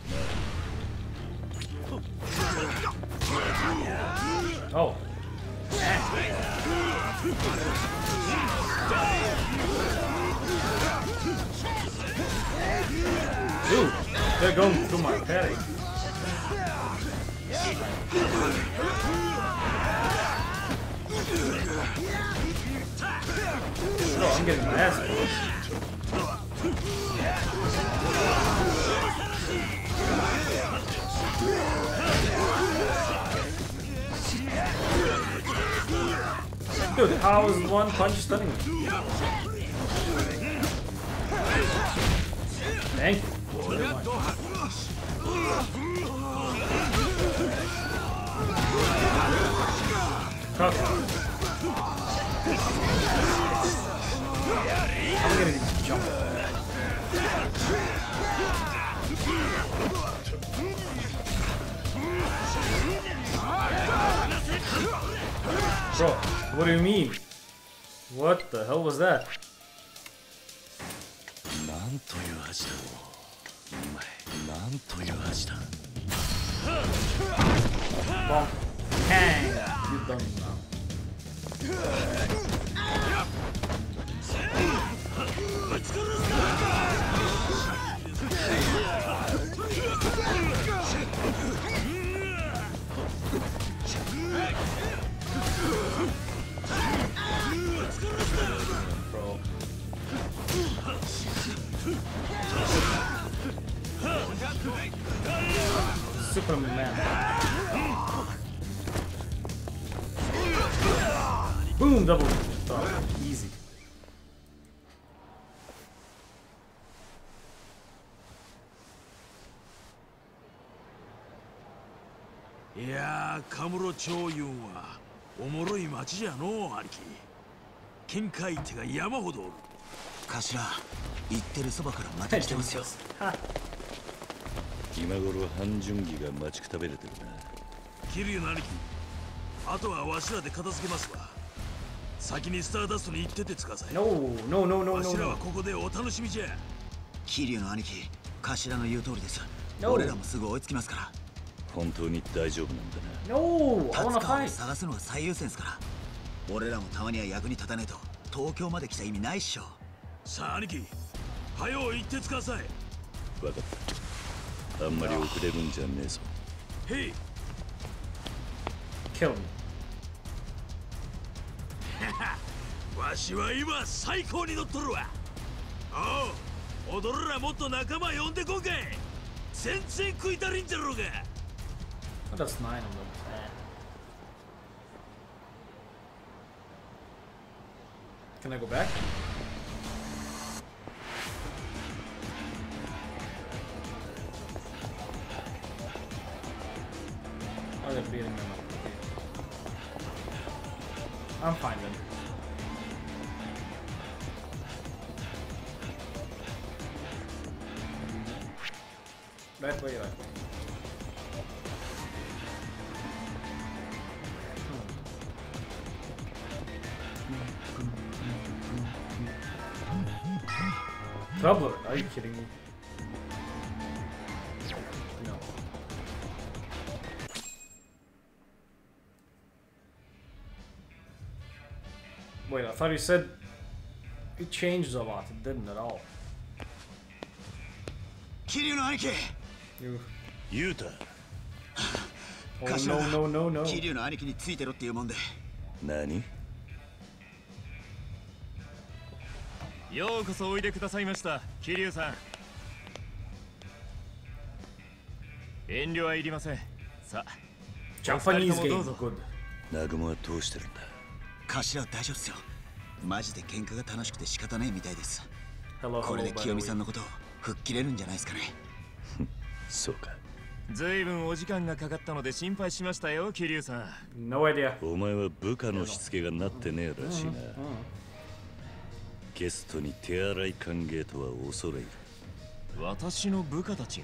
えとな。 Oh. Dude, they're going through my parry. Bro, I'm getting my ass beat. Dude, how is one punch stunning me? Thank you. Cut. I'm gonna jump. Bro, what do you mean? What the hell was that? なんという味だ。うまい。なんという味だ。 Bonk. Kang. You done now. Bro. Superman. Boom, double. Oh, easy. いやー、カムロ町ユンはおもろい町じゃのう、兄貴。喧嘩相手が山ほどおる。 頭、言ってるそばからまた来てますよ。 今頃半純義が待ちくたべれてるな。 桐生の兄貴、あとはわしらで片付けますわ。先にスターダストに行っててつかさい。 No, no, no, no, わしら no, は no. ここでお楽しみじゃ。 桐生の兄貴、頭の言う通りです。 No. 俺らもすぐ追いつきますから。 本当に大丈夫なんだな。 No, I wanna 達川を fight. 探すのが最優先ですから。俺らもたまには役に立たねえと東京まで来た意味ないっしょ。 さあ兄貴、はよう行ってつかさい。 分かった。あんまり遅れるんじゃねえぞ。 へい。 Kill me. わしは今最高に乗っとるわ。おう、踊るらもっと仲間呼んでこんかい。全然食いたりんじゃろうが。 That's nine of them. Can I go back? Oh, they're beating them up. I'm fine then. Right way, right way. Trouble? Are you kidding me? No. Wait, I thought you said it changed a lot. It didn't at all. 桐生の兄貴。 You. ユータ。 Oh no no no no. 桐生の兄貴についてろっていうもんで。 何？ ようこそおいでくださいました、桐生さん。遠慮はいりません。さあ、 ジャパニーズゲーム。 南雲はどうしてるんだ？ 頭は大丈夫っすよ。マジで喧嘩が楽しくて仕方ないみたいです。 Hello, これで清美さんのことを吹っ切れるんじゃないですかね。 そうか。 ずいぶんお時間がかかったので心配しましたよ、桐生さん。 No idea. お前は部下のしつけがなってねえらしいな。ゲストに手洗い歓迎とは恐れ入る。 私の部下たちが？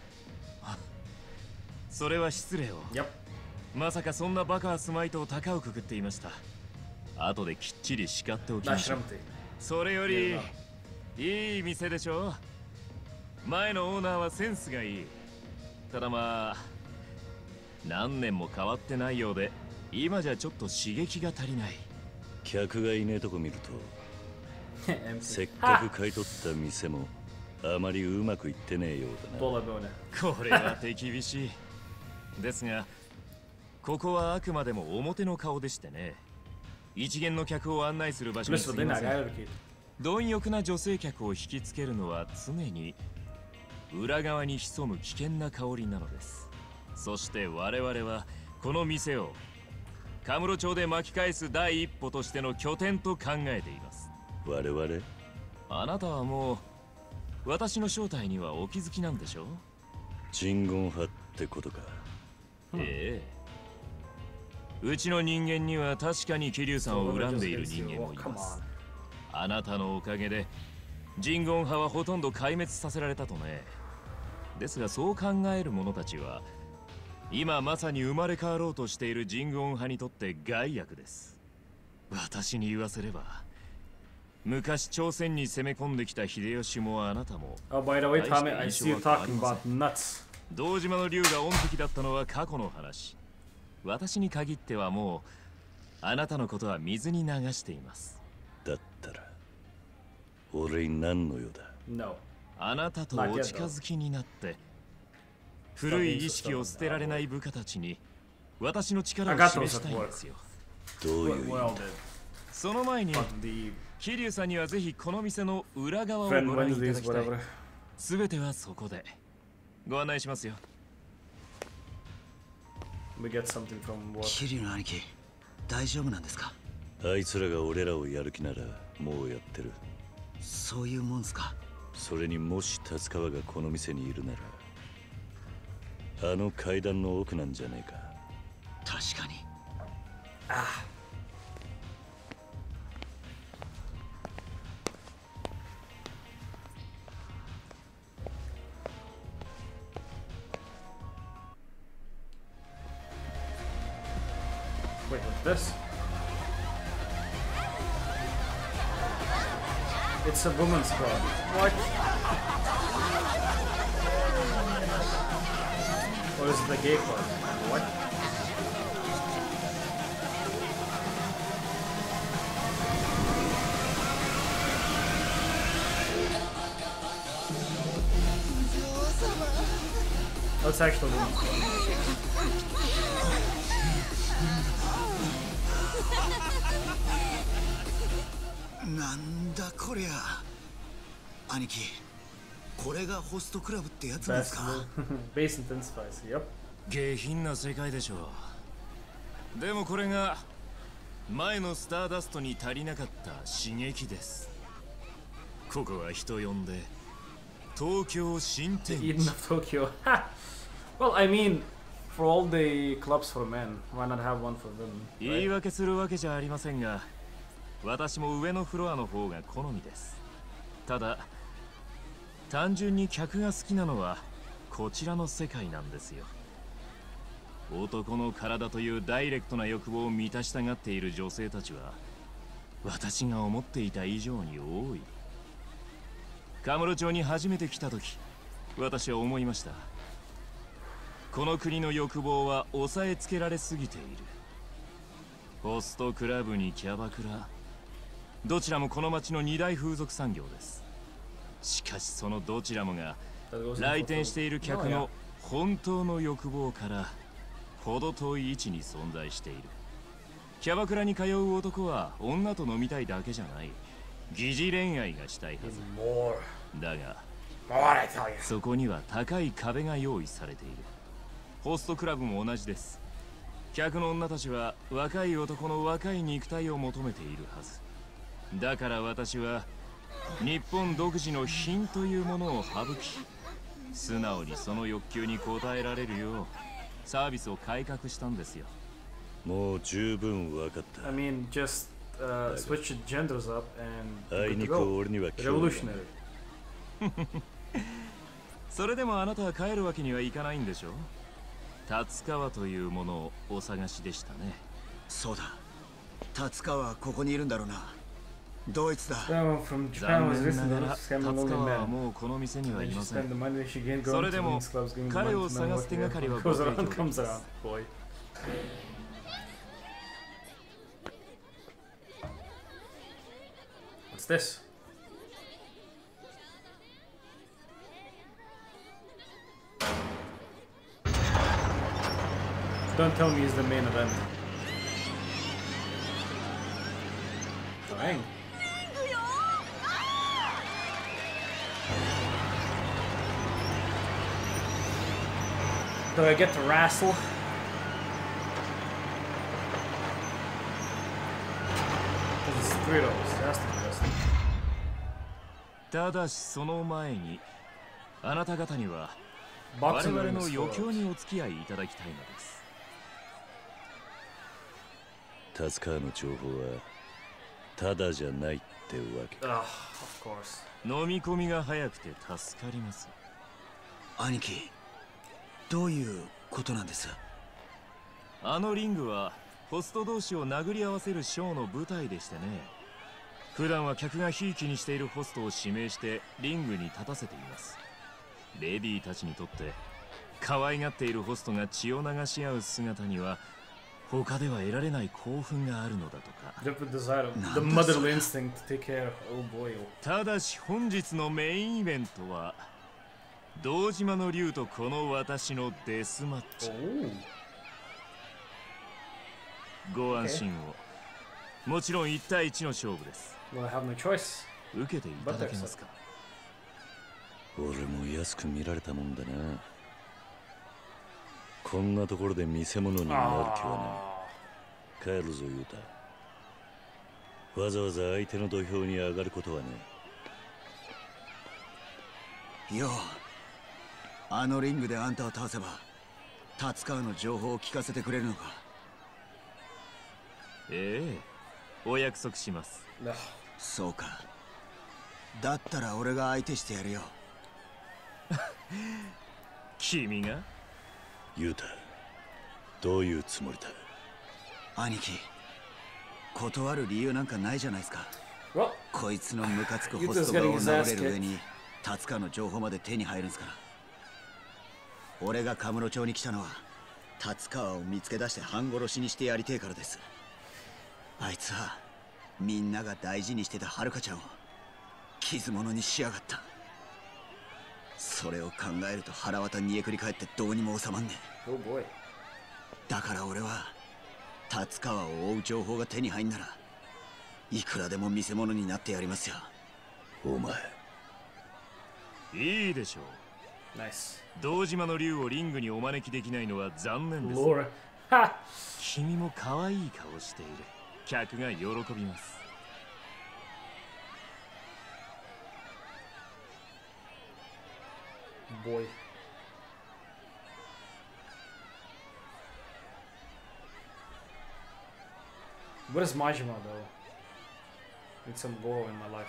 それは失礼を。 Yep. まさかそんなバカはすまいと高をくくっていました。後できっちり叱っておきましょう。それよりいい店でしょ。前のオーナーはセンスがいい。ただまあ何年も変わってないようで今じゃちょっと刺激が足りない。 客がいねえとこ見るとせっかく買い取った店もあまりうまくいってねえようだな。これは手厳しい。ですがここはあくまでも表の顔でしてね。一見の客を案内する場所にすみません。貪欲な女性客を引きつけるのは常に裏側に潜む危険な香りなのです。そして我々はこの店をカムロ町で巻き返す第一歩としての拠点と考えています。 我々？ あなたはもう私の正体にはお気づきなんでしょう？ 鎮魂派ってことか。 ええ。うちの人間には確かに桐生さんを恨んでいる人間もいます。あなたのおかげで鎮魂派はほとんど壊滅させられたとね。ですがそう考える者たちは今まさに生まれ変わろうとしている鎮魂派にとって害悪です。私に言わせれば昔朝鮮に攻め込んできた秀吉もあなたも Oh, by the way, Tommy, I see you talking about nuts. 堂島の竜が恩敵だったのは過去の話。私に限ってはもうあなたのことは水に流しています。 だったら俺に何の用だ？ No. あなたとお近づきになって古い意識を捨てられない部下たちに私の力を示したいんですよ。 どういう意味だ？ その前に桐生さんにはぜひこの店の裏側をご覧いただきたい。すべてはそこでご案内しますよ。 桐生の兄貴、大丈夫なんですか？ あいつらが俺らをやる気ならもうやってる。 そういうもんすか？ それにもし達川がこの店にいるならあの階段の奥なんじゃねえか。 確かに。 ああ。Wait, what's this? It's a woman's club. What? Or is it the gay club? What? Let's actually do it. なんだこりゃ。兄貴、これがホストクラブってやつですか。 Base intensifies. Yep. 下品な世界でしょう。でもこれが前のスターダストに足りなかった刺激です。ここは人呼んで東京新天地。 Eden of Tokyo. Well, I mean, for all the clubs for men, why not have one for women? 言い訳するわけじゃありませんが、私も上のフロアの方が好みです。ただ、単純に客が好きなのはこちらの世界なんですよ。男の体というダイレクトな欲望を満たしたがっている女性たちは、私が思っていた以上に多い。カムロ町に初めて来た時、私は思いました。この国の欲望は抑えつけられすぎている。ホストクラブにキャバクラ、どちらもこの町の二大風俗産業です。しかしそのどちらもが来店している客の本当の欲望から程遠い位置に存在している。キャバクラに通う男は女と飲みたいだけじゃない、疑似恋愛がしたいはず。だがそこには高い壁が用意されている。ホストクラブも同じです。客の女たちは若い男の若い肉体を求めているはず。だから私は日本独自の品というものを省き、素直にその欲求に応えられるようサービスを改革したんですよ。 もう十分分かった。 I mean, just uh, switch the genders up and あいにく俺には興味がない。 それでもあなたは帰るわけにはいかないんでしょ。達川というものをお探しでしたね。 そうだ、達川はここにいるんだろうな。ドイツだ。 残念ながら達川はもうこの店にはいません。それでも彼を探す手がかりはご提供できます。 What's this? Don't tell me he's the main event. Dang. Do I get to wrestle? This is three of those. That's the best. ただしその前にあなた方には我々の余興にお付き合いいただきたいのです。 達川の情報はただじゃないってわけ。 ああ、of course。 飲み込みが早くて助かります。 兄貴、どういうことなんです？ あのリングはホスト同士を殴り合わせるショーの舞台でしてね。普段は客がひいきにしているホストを指名してリングに立たせています。レディーたちにとって可愛がっているホストが血を流し合う姿には他では得られない興奮があるのだとか。ただし本日のメインイベントは堂島の竜とこの私のデスマッチ。ご安心を。もちろんいち対いちの勝負です。受けていただけますか？ 俺も安く見られたもんだな。こんなところで見せ物になる気はない。帰るぞ、ユータ。わざわざ相手の土俵に上がることはね。 よう、あのリングであんたを倒せば達川の情報を聞かせてくれるのか？ ええ、お約束します。 そうか。だったら俺が相手してやるよ。 君が？ ユータ、どういうつもりだ？ 兄貴、断る理由なんかないじゃないですか。こいつのムカつくホストがを殴れる上に達川の情報まで手に入るんですから。 俺がカムロ町に来たのは達川を見つけ出して半殺しにしてやりてえからです。あいつはみんなが大事にしてた遥ちゃんを傷物にしやがった。それを考えると腹渡煮えくり返ってどうにも収まんねえ。 Oh boy. だから俺は達川を追う情報が手に入んならいくらでも見せ物になってやりますよ。 お前いいでしょう。 ナイス。 堂島の竜をリングにお招きできないのは残念です。 Lord. 君も可愛い顔している。客が喜びます。 Boy. What is Majima though? Need some Goro in my life.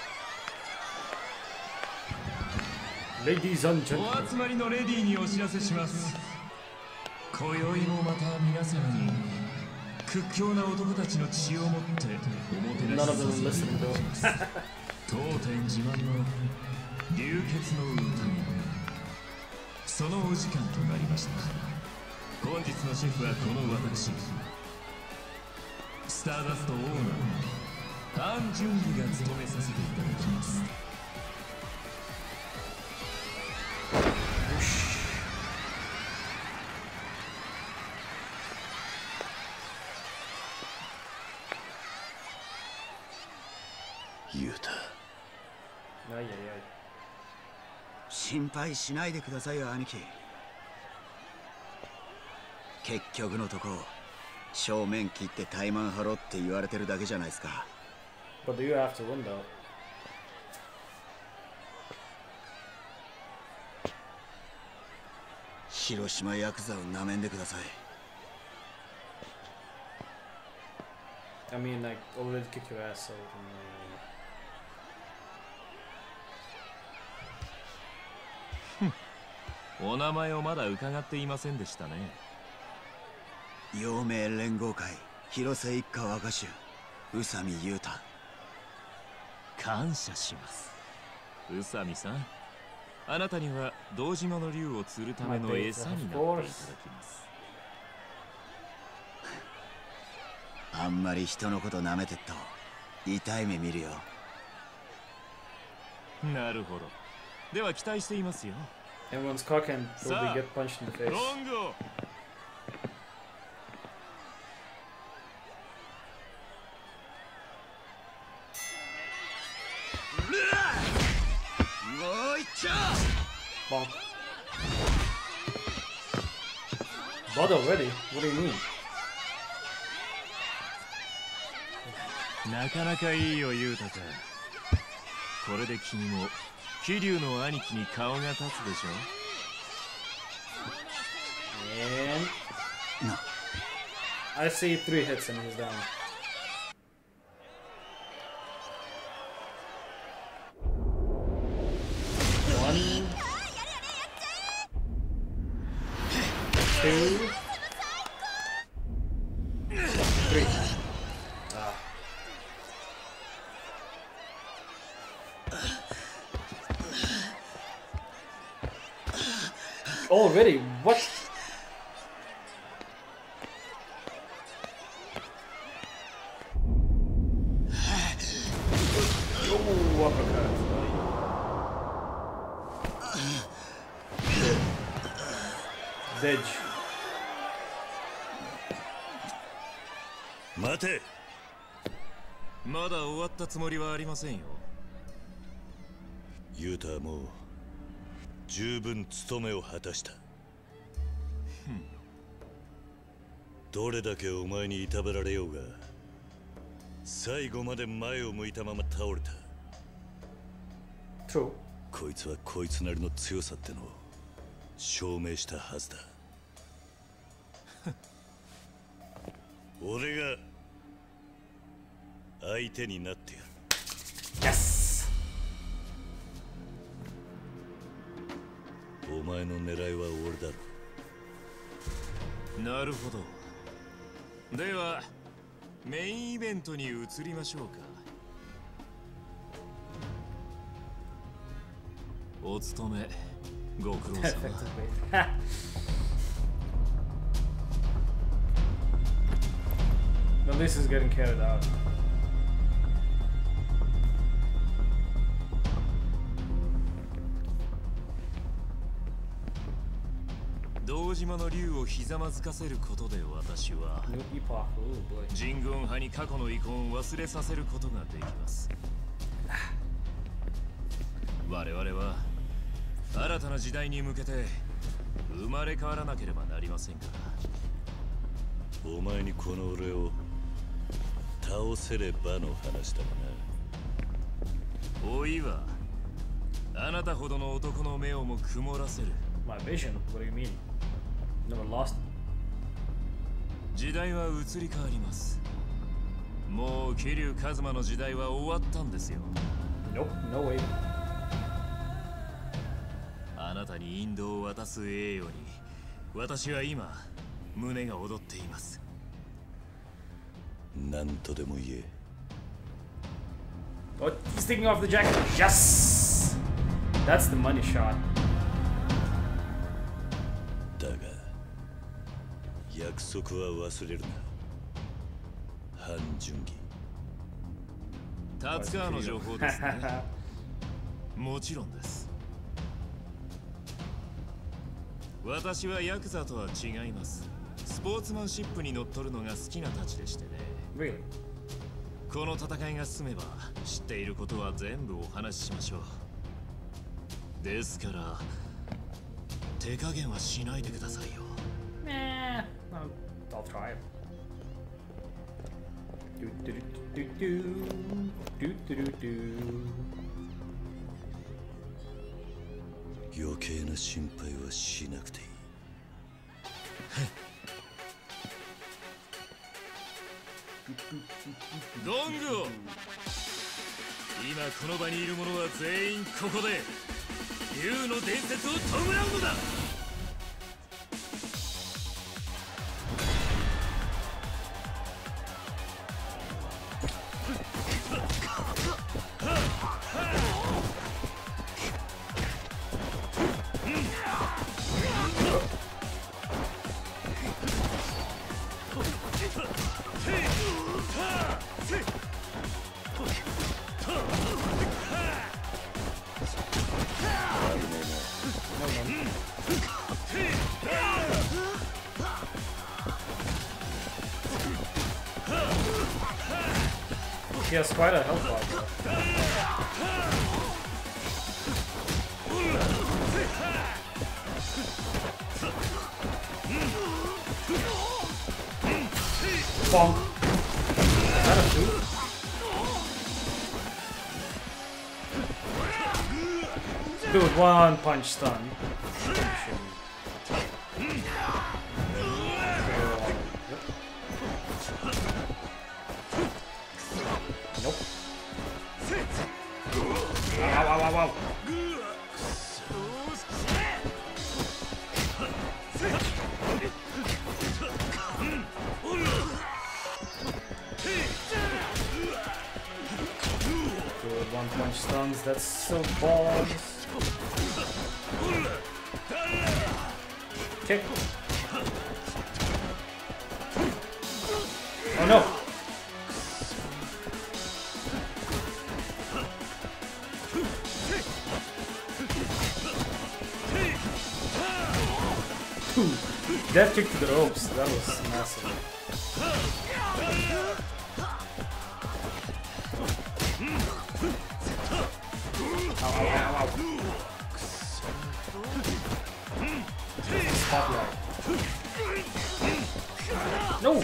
Ladies and gentlemen. お集まりのレディーにお知らせします。今宵もまた皆様に屈強な男たちの血を持っておもてなしさせていただきます。当店自慢の流血の歌。そのお時間となりました。本日のシェフはこの私、スターダストオーナーアン・ジュンギが務めさせていただきます。 ユウタ。 いやいやいや。 心配しないでくださいよ兄貴。結局のとこ正面切って怠慢張ろうって言われてるだけじゃないですか。 But do you have to win though? 広島ヤクザをなめんでください。 I mean, like, already kick your ass, so. Um, お名前をまだ伺っていませんでしたね。 陽明連合会広瀬一家若衆宇佐美優太。 感謝します。宇佐美さん、あなたには堂島の竜を釣るための餌になっていただきます。 あんまり人のこと舐めてっと痛い目見るよ。 なるほど。では期待していますよ。 Everyone's cock and probably get punched in the face. ロンゴ。 もういっちゃ Bonk. But already? What do you mean? なかなかいいよ、ユウタか。これで君も桐生の兄貴に顔が立つでしょ。 And I see three hits and he's down. One, two, three. Ah. Already? What? Oh, uppercut. Dead. 待て。 まだ終わったつもりはありませんよ。 ユウタはもう十分務めを果たした。どれだけお前にいたぶられようが最後まで前を向いたまま倒れた。 True. こいつはこいつなりの強さってのを証明したはずだ。俺が相手になってやる。 Yes. お前の狙いは俺だろ。 なるほど。ではメインイベントに移りましょうか。お勤めご苦労様。 At least he's getting carried out. 堂島の竜をひざまずかせることで私は神軍派に過去の遺恨を忘れさせることができます。我々は新たな時代に向けて生まれ変わらなければなりませんから。 お前にこの俺を倒せればの話だな。おいはあなたほどの男の目をも曇らせる。 My vision? What do you mean? Never lost. 時代は移り変わります。もう桐生一馬の時代は終わったんですよ。 Nope, no way. あなたに引導を渡す栄誉に私は今胸が躍っています。 何とでも言え。 Oh, he's taking off the jacket. Yes! That's the money shot. だが約束は忘れるな。半純義。 達川の情報ですね。もちろんです。私はヤクザとは違います。スポーツマンシップにのっとるのが好きなたちでしてね。 Really? この戦いが進めば知っていることは全部お話ししましょう。ですから手加減はしないでくださいよ。 Nah, I'll try it. Do do do do do do do do. 余計な心配はしなくていい。 ゴングを今この場にいる者は全員ここで竜の伝説を弔うのだ。 He has quite a health bar. Bonk. Is that a two? Dude, one punch stun. Nope. Wow, wow, wow, wow. Good one punch stuns, that's so balls. Kick. Oh no! Death kick to the ropes, that was massive. Ow, ow, ow, ow. Spotlight. No!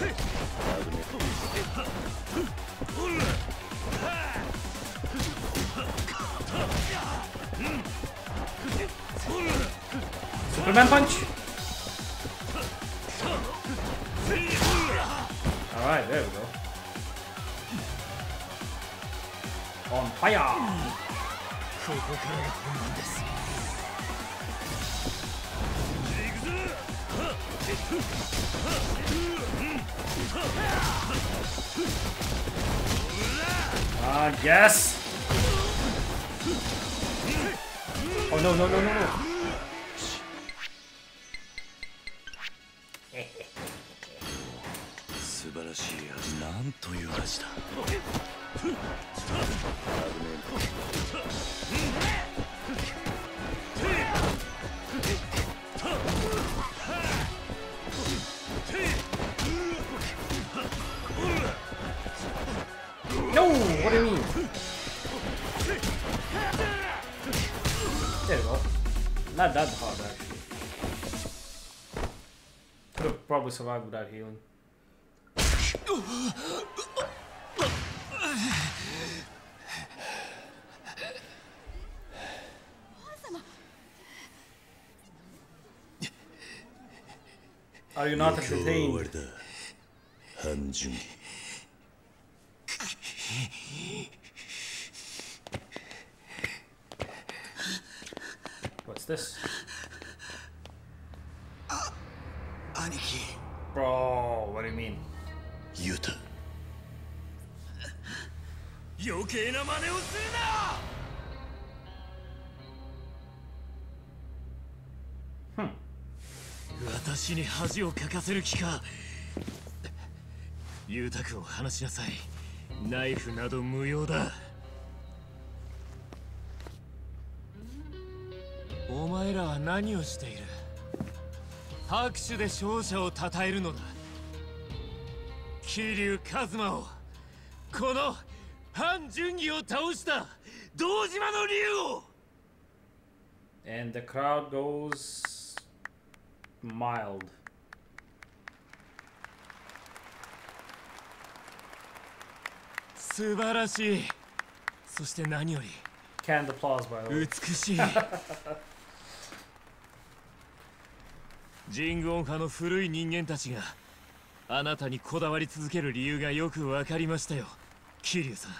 Superman punch! Alright, there we go. On fire! Ah, yes! Oh no, no, no, no, no! 晴らしい味、なんという味だ。 No, what do you mean? There you go. Not that hard actually. Could have probably survived without healing. Are you not entertained? What's this? Bro, what do you mean? Yuta. 余計な真似をするな。 Hmm. 私に恥をかかせる気か。ユウタ君を離しなさい。ナイフなど無用だ。お前らは何をしている？拍手で勝者を称えるのだ。桐生一馬を、この反順義を倒した堂島の竜を。 And the crowd goes mild. 素晴らしい。そして何より Canned applause, by the way. 美しい。ジングオン派の古い人間たちがあなたにこだわり続ける理由がよくわかりましたよ、桐生さん。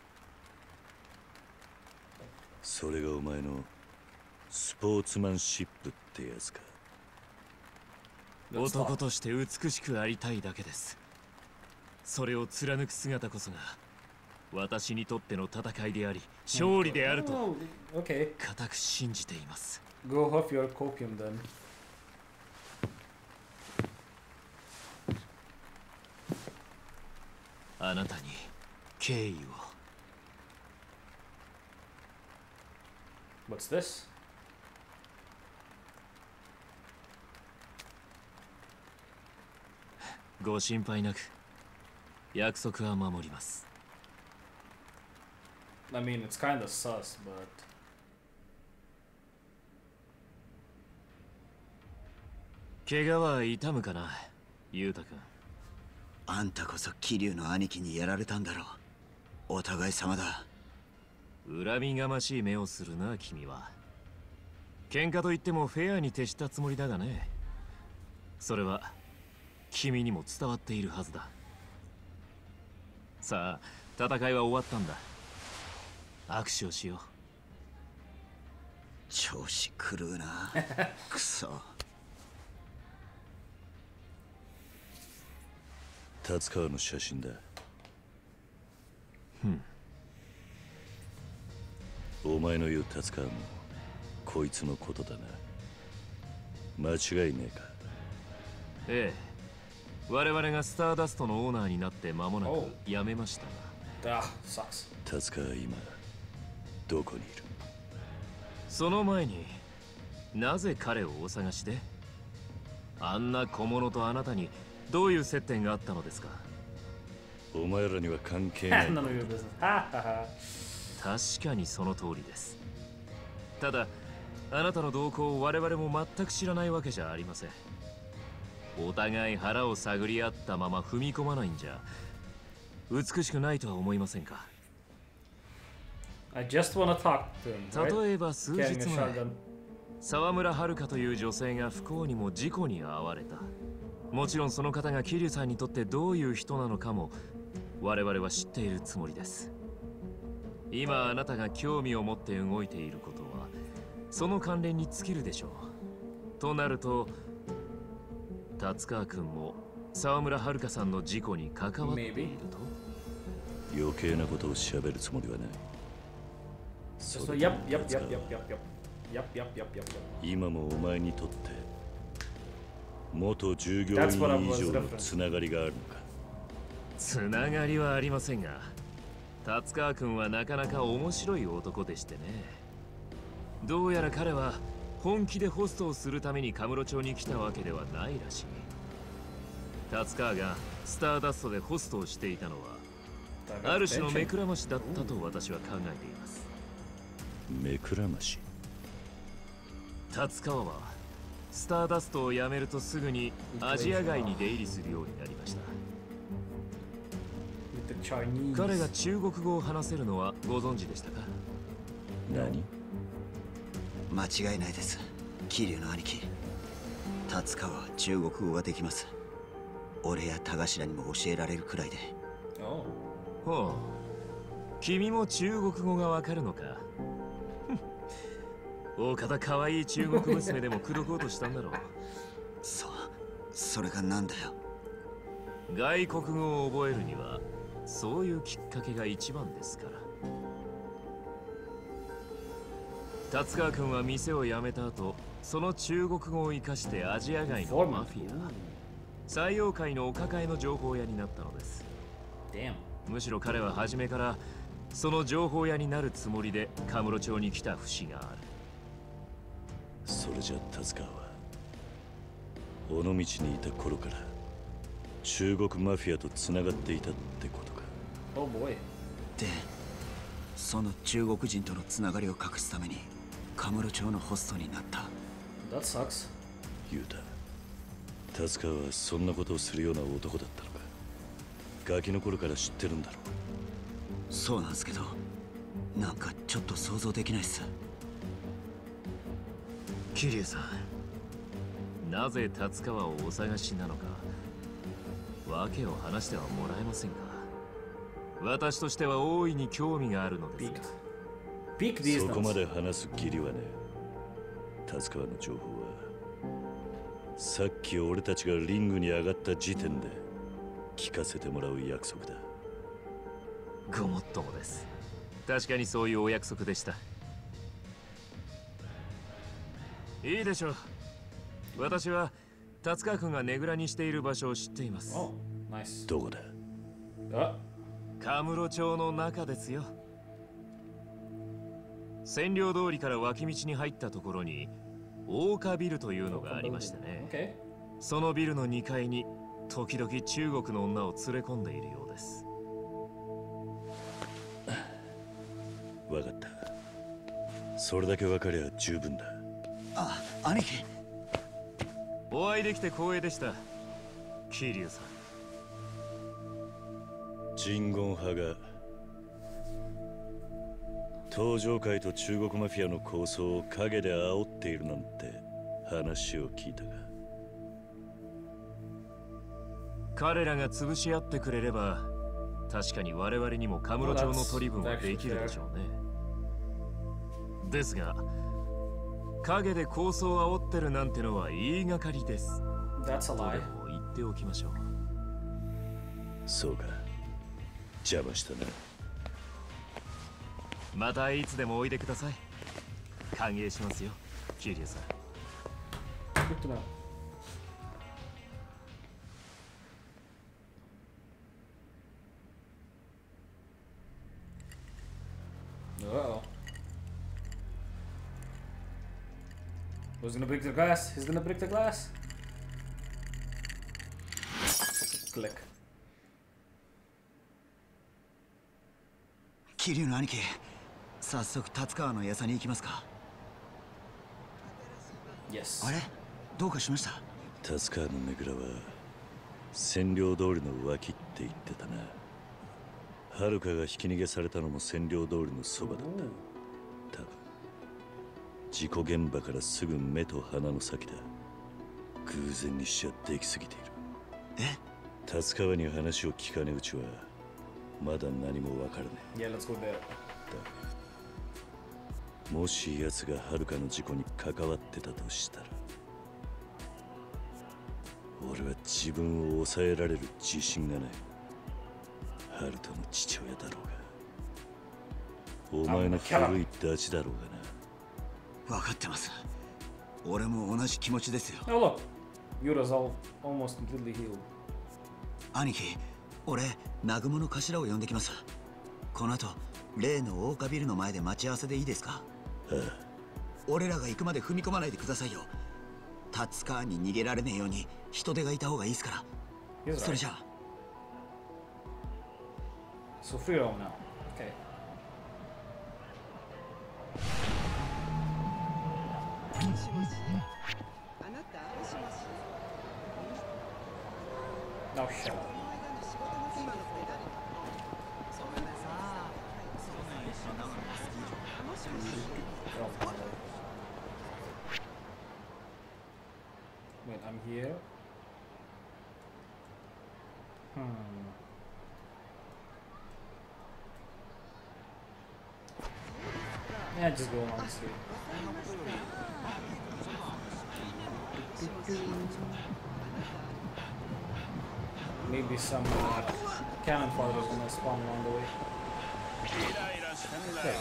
それがお前のスポーツマンシップってやつか。 男として美しくありたいだけです。それを貫く姿こそが私にとっての戦いであり勝利であると固く信じています。 Go off your copium then. あなたに敬意を。 What's this? ご心配なく約束は守ります。 I mean, it's kind of sus, but... 怪我は痛むかな、ユウタ君。 あんたこそ桐生の兄貴にやられたんだろう。お互い様だ。 恨みがましい目をするな、君は。喧嘩といってもフェアに徹したつもりだがね。それは君にも伝わっているはずだ。さあ、戦いは終わったんだ。握手をしよう。 調子狂うな。クソ。 達川の写真だ。 ふん。 お前の言う達川もこいつのことだな。間違いねえか。 ええ。我々がスターダストのオーナーになって間もなく辞めましたが。 達川は今どこにいる？ その前になぜ彼をお探しで？あんな小物とあなたにどういう接点があったのですか？ お前らには関係ない。 確かにその通りです。ただあなたの動向を我々も全く知らないわけじゃありません。お互い腹を探り合ったまま踏み込まないんじゃ美しくないとは思いませんか？ I just wanna talk to him, right? 例えば数日前、沢村遥という女性が不幸にも事故に遭われた。もちろんその方が桐生さんにとってどういう人なのかも我々は知っているつもりです。今あなたが興味を持って動いていることはその関連に尽きるでしょう。となると達川君も沢村遥さんの事故に関わっていると？ 余計なことを喋るつもりはない。 So, yep, yep, yep, yep, yep, yep, yep, yep, yep, yep. 今もお前にとって元従業員以上のつながりがあるのか？ つながりはありませんが、達川君はなかなか面白い男でしてね。どうやら彼は本気でホストをするためにカムロ町に来たわけではないらしい。達川がスターダストでホストをしていたのはある種の目くらましだったと私は考えています。 目くらまし？ 達川はスターダストを辞めるとすぐにアジア街に出入りするようになりました。彼が中国語を話せるのはご存知でしたか？ 何？ 間違いないです。桐生の兄貴、達川は中国語ができます。俺や田頭にも教えられるくらいで。 ほう、君も中国語がわかるのか。大方可愛い中国娘でも口説こうとしたんだろう。 そ、それがなんだよ。 外国語を覚えるにはそういうきっかけが一番ですから。達川君は店を辞めた後、その中国語を生かしてアジア街のマフィア、採用界のお抱えの情報屋になったのです。むしろ彼は初めからその情報屋になるつもりでカムロ町に来た節がある。 それじゃ達川は尾道にいた頃から中国マフィアとつながっていたってことか。 Oh boy。 で、その中国人とのつながりを隠すためにカムロ町のホストになった。 That sucks。 ユウタ、達川はそんなことをするような男だったのか。ガキの頃から知ってるんだろう。そうなんすけど、なんかちょっと想像できないっす。 桐生さん、なぜ達川をお探しなのか訳を話してはもらえませんか？私としては大いに興味があるのですが。 そこまで話す義理はね。達川の情報はさっき俺たちがリングに上がった時点で聞かせてもらう約束だ。 ごもっともです。確かにそういうお約束でした。いいでしょう。私は達川君がねぐらにしている場所を知っています。 どこだ？ カムロ町の中ですよ。占領通りから脇道に入ったところに大花ビルというのがありましてね。そのビルのにかいに時々中国の女を連れ込んでいるようです。 わかった。それだけわかりゃ十分だ。 あ、兄貴。 お会いできて光栄でした、桐生さん。 鎮魂派が東上界と中国マフィアの抗争を陰で煽っているなんて話を聞いたが。 彼らが潰し合ってくれれば確かに我々にもカムロ町の取り分はできるでしょうね。ですが陰で抗争を煽ってるなんてのは言いがかりです。 That's a lie。 とでも言っておきましょう。 そうか、邪魔したな。 またいつでもおいでください。歓迎しますよ、桐生さん。 Good to know。Uh-oh. Who's gonna break the glass? He's gonna break the glass. Click. 桐生の兄貴、早速達川の餌に行きますか。 Yes。 あれ、どうかしました？ 達川のねぐらは占領通りの脇って言ってたな。遥が引き逃げされたのも占領通りのそばだった。多分事故現場からすぐ目と鼻の先だ。偶然にしちゃできすぎている。 え？ 達川に話を聞かねうちはまだ何もわからねえ。 Yeah, let's go there。 もし奴が遥の事故に関わってたとしたら、俺は自分を抑えられる自信がない。ハルトの父親だろうが、お前の古いダチだろうがな。分かってます。俺も同じ気持ちですよ。 Oh look, Yura's all almost completely healed。 兄貴、 俺、南雲の頭を呼んできます。この後、例の大岡ビルの前で待ち合わせでいいですか？ ああ。 俺らが行くまで踏み込まないでくださいよ。達川に逃げられねえように人手がいた方がいいですから。それじゃあ。 So free roam now. Okay. No shit. Wait, I'm here. Hmm. Yeah, just go along the street. Maybe some uh, cannon fodder is gonna spawn along the way. There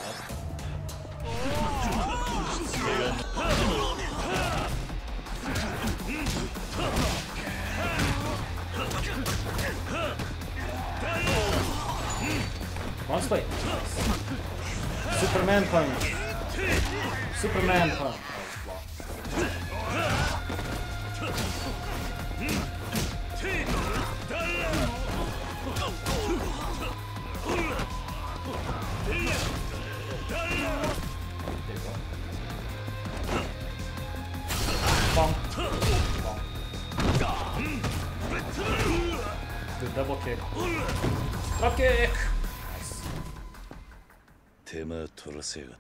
One split. Superman punch. Superman punch. Bonk. The double kick. Drop kick. Nice. 手間取らせやがって。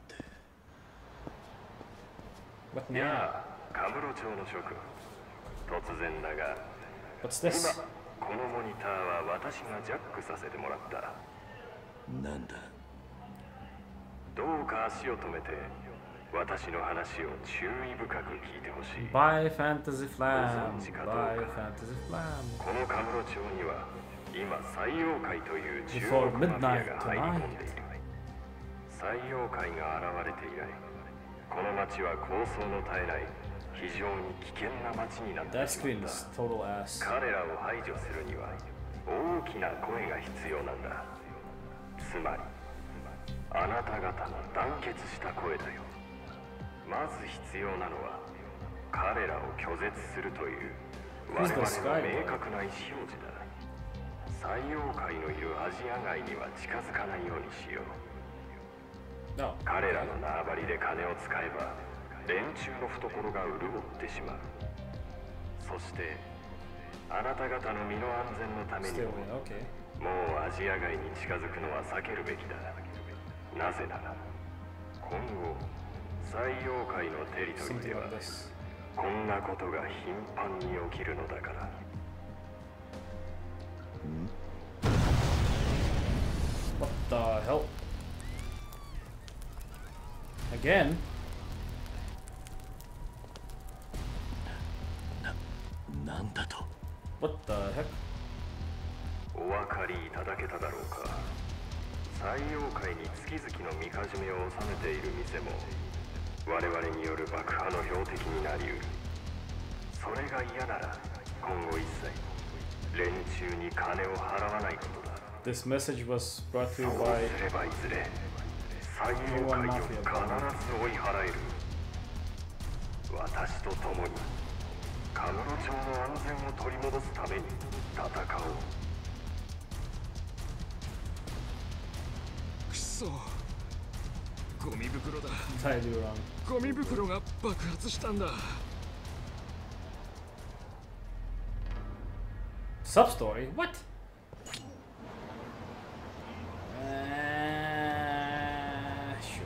What いや、カムロ町の諸君。突然だが、 What's this? 今このモニターは私がジャックさせてもらった。 なんだ。 どうか足を止めて、私の話を注意深く聞いてほしい。 Bye Fantasy Flam. Bye Fantasy Flam. このカムロ町には今最妖怪という中国マフィアが入り込んでいる。最妖怪が現れて以来、この町は抗争の絶えない非常に危険な町になっている。彼らを排除するには大きな声が必要なんだ。つまりあなた方の団結した声だよ。まず必要なのは彼らを拒絶するという我々の明確な意思表示だ。最妖怪のいるアジア街には近づかないようにしよう。 No. 彼らの縄張りで金を使えば連中の懐が潤ってしまう。そしてあなた方の身の安全のためにも、 okay. もうアジア街に近づくのは避けるべきだ。なぜなら今後最妖怪のテリトリーではこんなことが頻繁に起きるのだから。 What the hell? Again? な、なんだと What the heck? お分かりいただけただろうか。最妖怪に月々のみかじめを納めている店も我々による爆破の標的になりうる。それが嫌なら今後一切連中に金を払わないことだ。 This message was brought to you by そうすればいずれ最妖怪を必ず追い払える。私と共にカムロ町の安全を取り戻すために戦おう。 くそ、ゴミ袋だ。 大量乱。 ゴミ袋が爆発したんだ。 Substory? What? Uh, sure.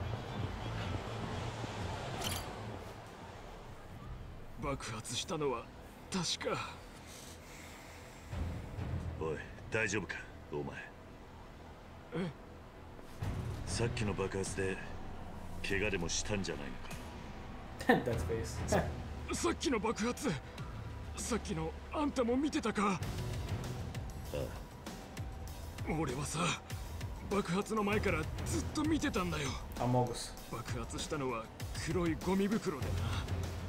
爆発したのは確か。 おい、大丈夫かお前。 え？ さっきの爆発で怪我でもしたんじゃないのか。 That face. さ, さっきの爆発、さっきのあんたも見てたか？ ああ。俺はさ、爆発の前からずっと見てたんだよ。 アモグス。 爆発したのは黒いゴミ袋でな。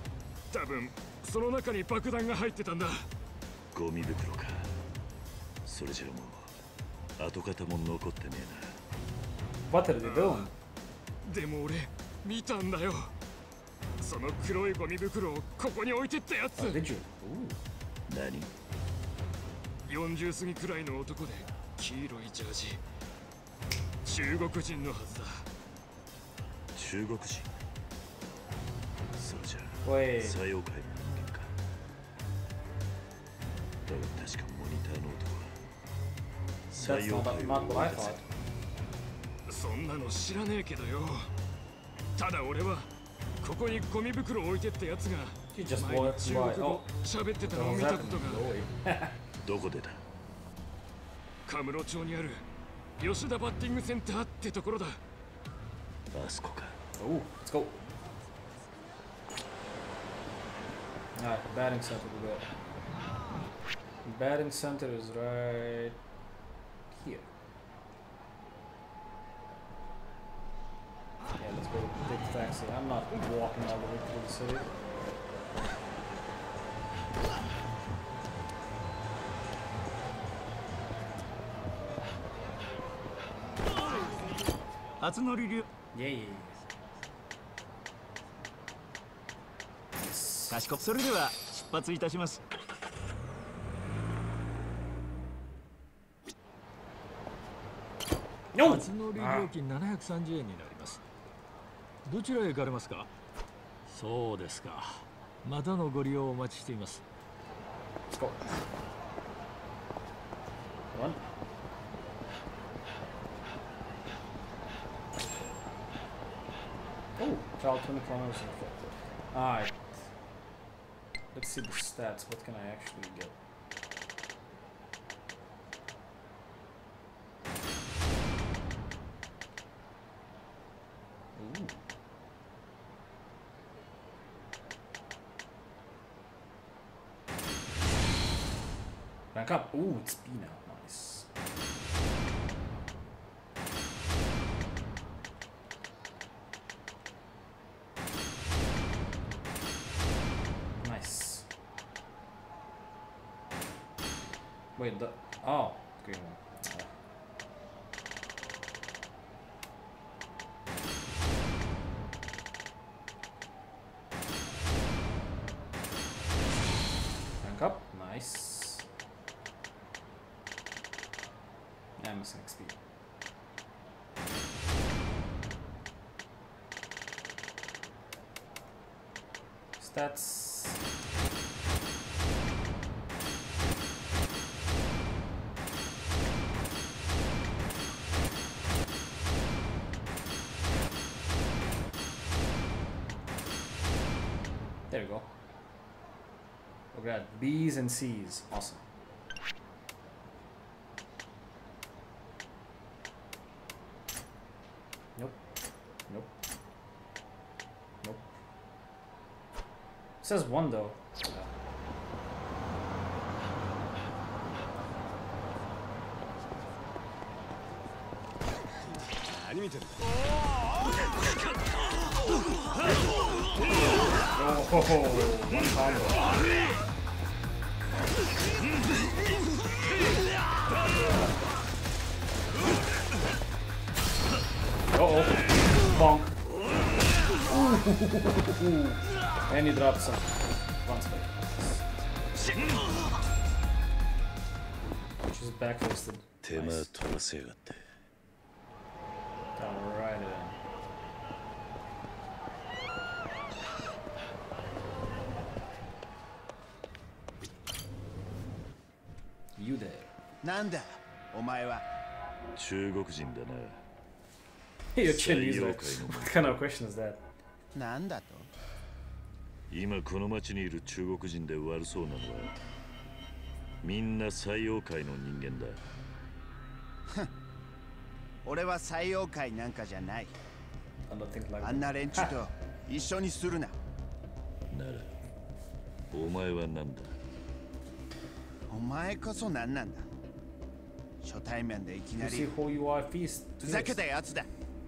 多分その中に爆弾が入ってたんだ。 ゴミ袋か。 それじゃもう跡形も残ってねえな。What are they doing? でも俺見たんだよ。その黒いゴミ袋をここに置いてったやつ。 Did you? 何？ よんじゅう過ぎくらいの男で黄色いジャージ。中国人のはずだ。 中国人？それじゃおい作用会の人間か。だが確かモニターの男は採用会を追い出せ。 そんなの知らねえけどよ。ただ俺はここにゴミ袋を置いてったやつが前に中国語喋ってたのを見たことが。 どこでだ？ カムロ町にある吉田バッティングセンターってところだ。 あそこか。 Oh, let's go. Alright, batting center we go. Batting center is right here. Yeah, let's go take the taxi. I'm not walking all the way through the city. Yeah, yeah. かしこそれでは出発いたします。 初乗り料金ななひゃくさんじゅうえんになります。どちらへ行かれますか？そうですか。またのご利用をお待ちしています。 Let's go. One. Oh, child twenty kilometers infected. Alright. Let's see the stats. What can I actually get? Ooh. Rank up. Ooh, it's B now. Nice. Nice. Wait, the oh, green one. Oh. Rank up. Nice. I'm missing X P. Stats. There we go. We got B's and C's. Awesome. Nope. Nope. Nope. It says one though. Oh, one combo. Uh-oh. Bonk. Ooh. And he dropped some. One spike. She's backlisted. Nice. Alright then. You there. なんだお前は。 中国人だな。 You're Chinese, right? What kind of question is that? なんだと？ 今この町にいる中国人で悪そうなのはみんな採用会の人間だ。 俺は採用会なんかじゃない。あんな連中と一緒にするな。 ならお前は何だ？ お前こそ何なんだ。初対面でいきなりふざけたやつだ。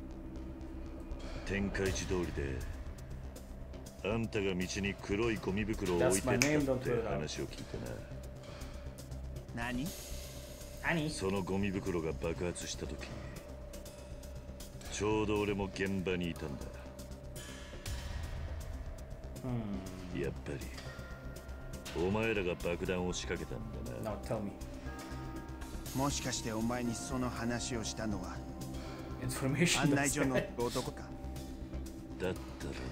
天下一通りであんたが道に黒いゴミ袋を置いてったって話を聞いてな。 何？ そのゴミ袋が爆発した時、ちょうど俺も現場にいたんだ。やっぱりお前らが爆弾を仕掛けたんだな。 Now tell me. もしかしてお前にその話をしたのは Information 案内所の男か。 だったらなんだ。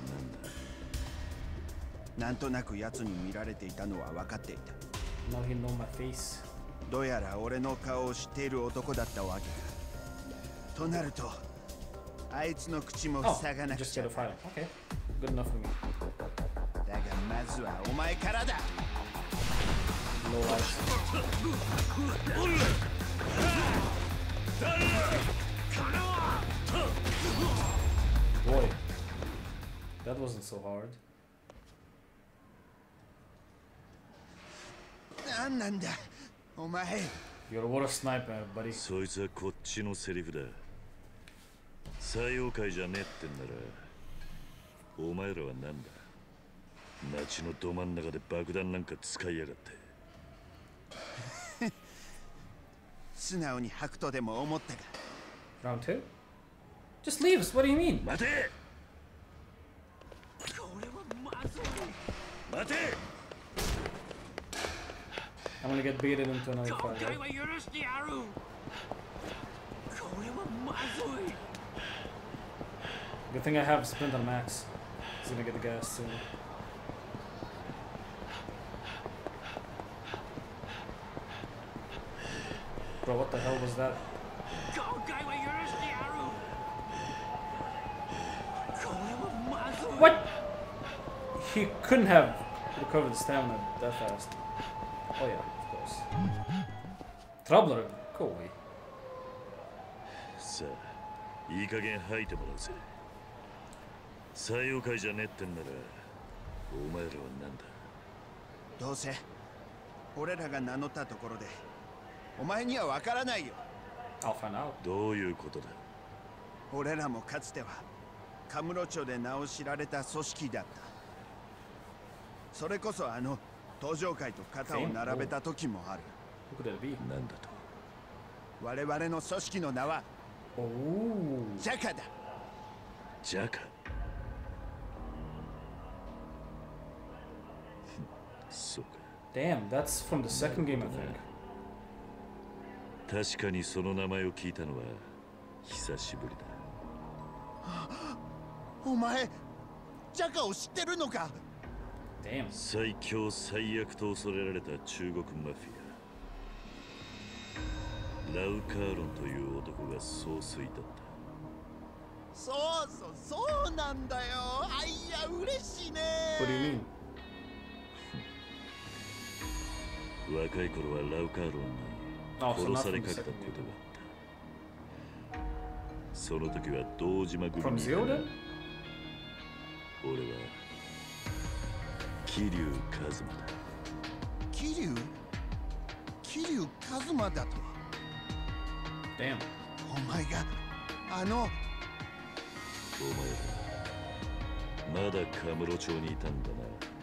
なんとなく奴に見られていたのは分かっていた。 Now he know my face. どうやら俺の顔を知っている男だったわけだ。となるとあいつの口も Oh, 塞がなく just ちゃ。 get a file. Okay, good enough for me. だがまずはお前からだ。 Low life. Boy, that wasn't so hard. なんなんだお前。 You're what a sniper, buddy. そいつはこっちのセリフだ。採用会じゃねえってんなら、お前らはなんだ。街のど真ん中で爆弾なんか使いやがって。 素直に吐くとでも思ったか。 Round two? Just leave us. What do you mean? 待て。 これはまずい。 待て。 I'm gonna get baited into another fight. 今回は許してやる。これはまずい。 Good thing I have Splinter Max. He's gonna get the gas soon. Bro, what the hell was that? 今回は許してやる。これはまずい。 What? He couldn't have recovered the stamina that fast. Oh yeah, of course. Troubler, go away. さあ、いい加減吐いてもらうぜ。採用会じゃねえってんなら、お前らはなんだ。 どうせ俺らが名乗ったところでお前には分からないよ。 I'll find out. どういうことだ。 俺らもかつてはカムロ町で名を知られた組織だった。それこそあの登場会と肩を並べた時もある。 Who could it be? なんだと。 我々の組織の名は Oh. ジャカだ。 ジャカ。そうか。 Damn, that's from the second game, I think. 確かにその名前を聞いたのは久しぶりだ。 お前ジャカを知ってるのか。 Damn. 最強最悪と恐れられた中国マフィアラウカーロンという男が総帥だった。 そうそうそうなんだよ。あいや嬉しいね。 What do you mean? 若い頃はラウカーロンに殺されかけたことがあった。その時は堂島組にいたが、俺は桐生一馬だ。 桐生桐生一馬だと。 Damn. お前があの。 お前らまだカムロ町にいたんだな。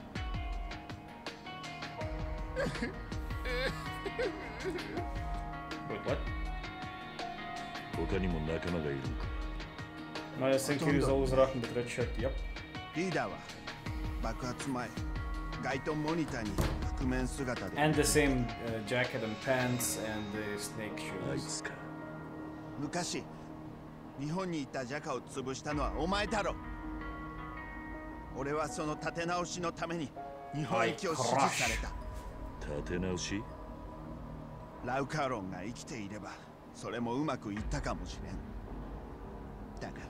Wait, what? 他にも仲間がいるのか。 No, I think he was always rocking the red shirt. Yep. リーダーは爆発前街頭モニターに覆面姿で。 And the same、uh, jacket and pants and the snake shoes. あいつか。 昔日本にいたジャカを潰したのはお前だろ。俺はその立て直しのために日本行きを指示された。 立て直し？ ラウカーロンが生きていればそれもうまくいったかもしれん。だが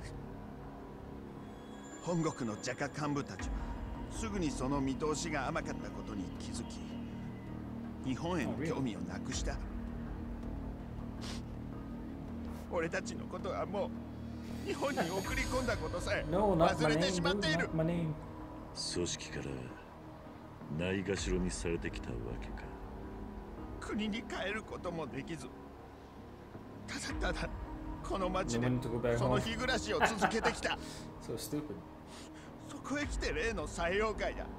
本国のジャカ幹部たちはすぐにその見通しが甘かったことに気づき日本への興味をなくした。俺たちのことはもう日本に送り込んだことさえ忘れてしまっている。 組織からないがしろにされてきたわけか。 国に帰ることもできずただただこの町でその日暮らしを続けてきた。 So stupid. そこへ来て例の採用会だ。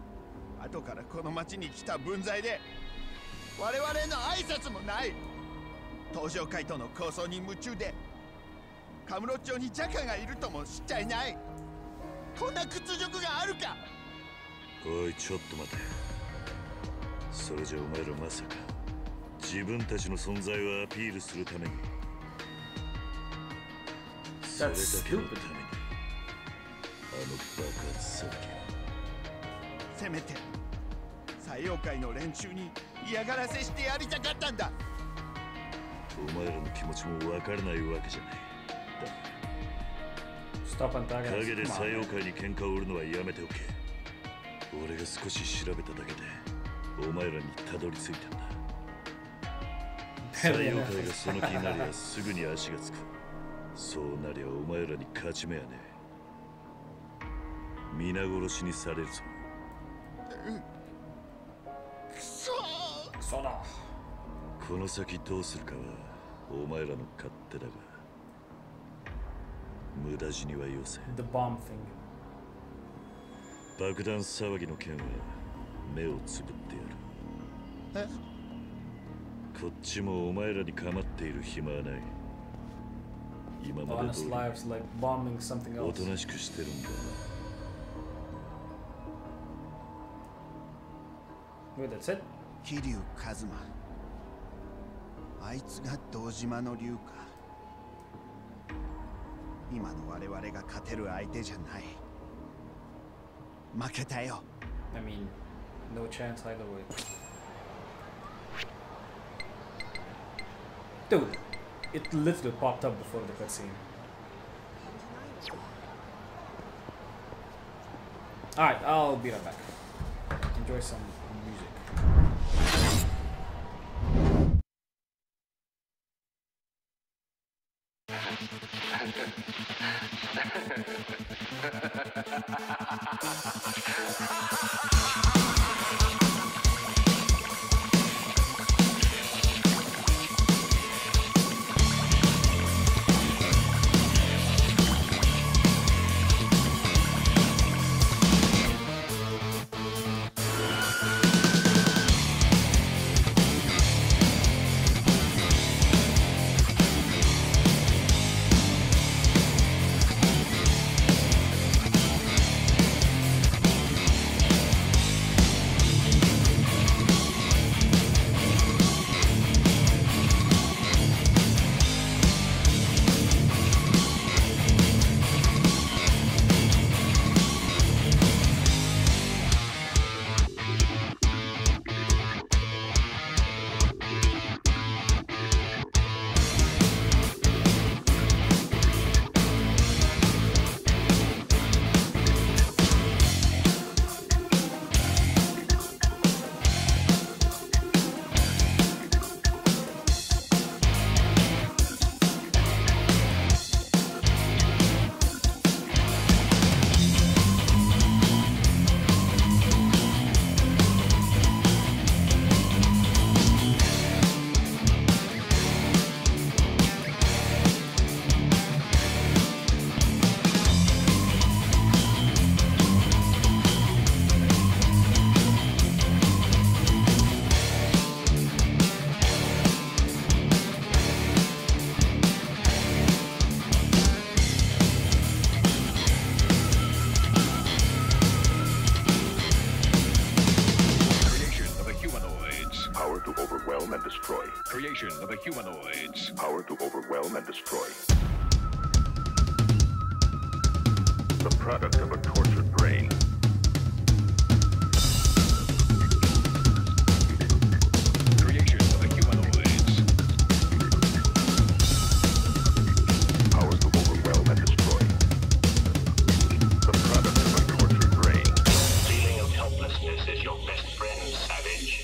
後からこの町に来た分際で我々の挨拶もない。 東上会との構想に夢中でカムロ町にジャカがいるとも知っちゃいない。こんな屈辱があるか。 おい、ちょっと待て。それじゃお前らまさか自分たちの存在をアピールするためにそれだけのためにあの爆発されせめて採用会の連中に嫌がらせしてやりたかったんだ。 お前らの気持ちもわからないわけじゃない。影で採用会に喧嘩を売るのはやめておけ。俺が少し調べただけでお前らにたどり着いたんだ。採用会がその気になりゃすぐに足がつく。そうなりゃお前らに勝ち目はねえ。皆殺しにされるぞ。 くそー。そうだ。 この先どうするかはお前らの勝手だが無駄死にはよせ。 The bomb thing。 爆弾騒ぎの件は目をつぶってやる。 え？ こっちもお前らに構っている暇はない。今まで通りおとなしくしてるんだな。 Wait, that's it? 桐生一馬。あいつが堂島の竜か。今の我々が勝てる相手じゃない。負けたよ。 I mean, no chance either way. Dude, it literally popped up before the cutscene. Alright, I'll be right back. Enjoy some music. Creation of a humanoids. Power to overwhelm and destroy. The product of a tortured brain. Creation of a humanoids. Power to overwhelm and destroy. The product of a tortured brain. Feeling of helplessness is your best friend, savage.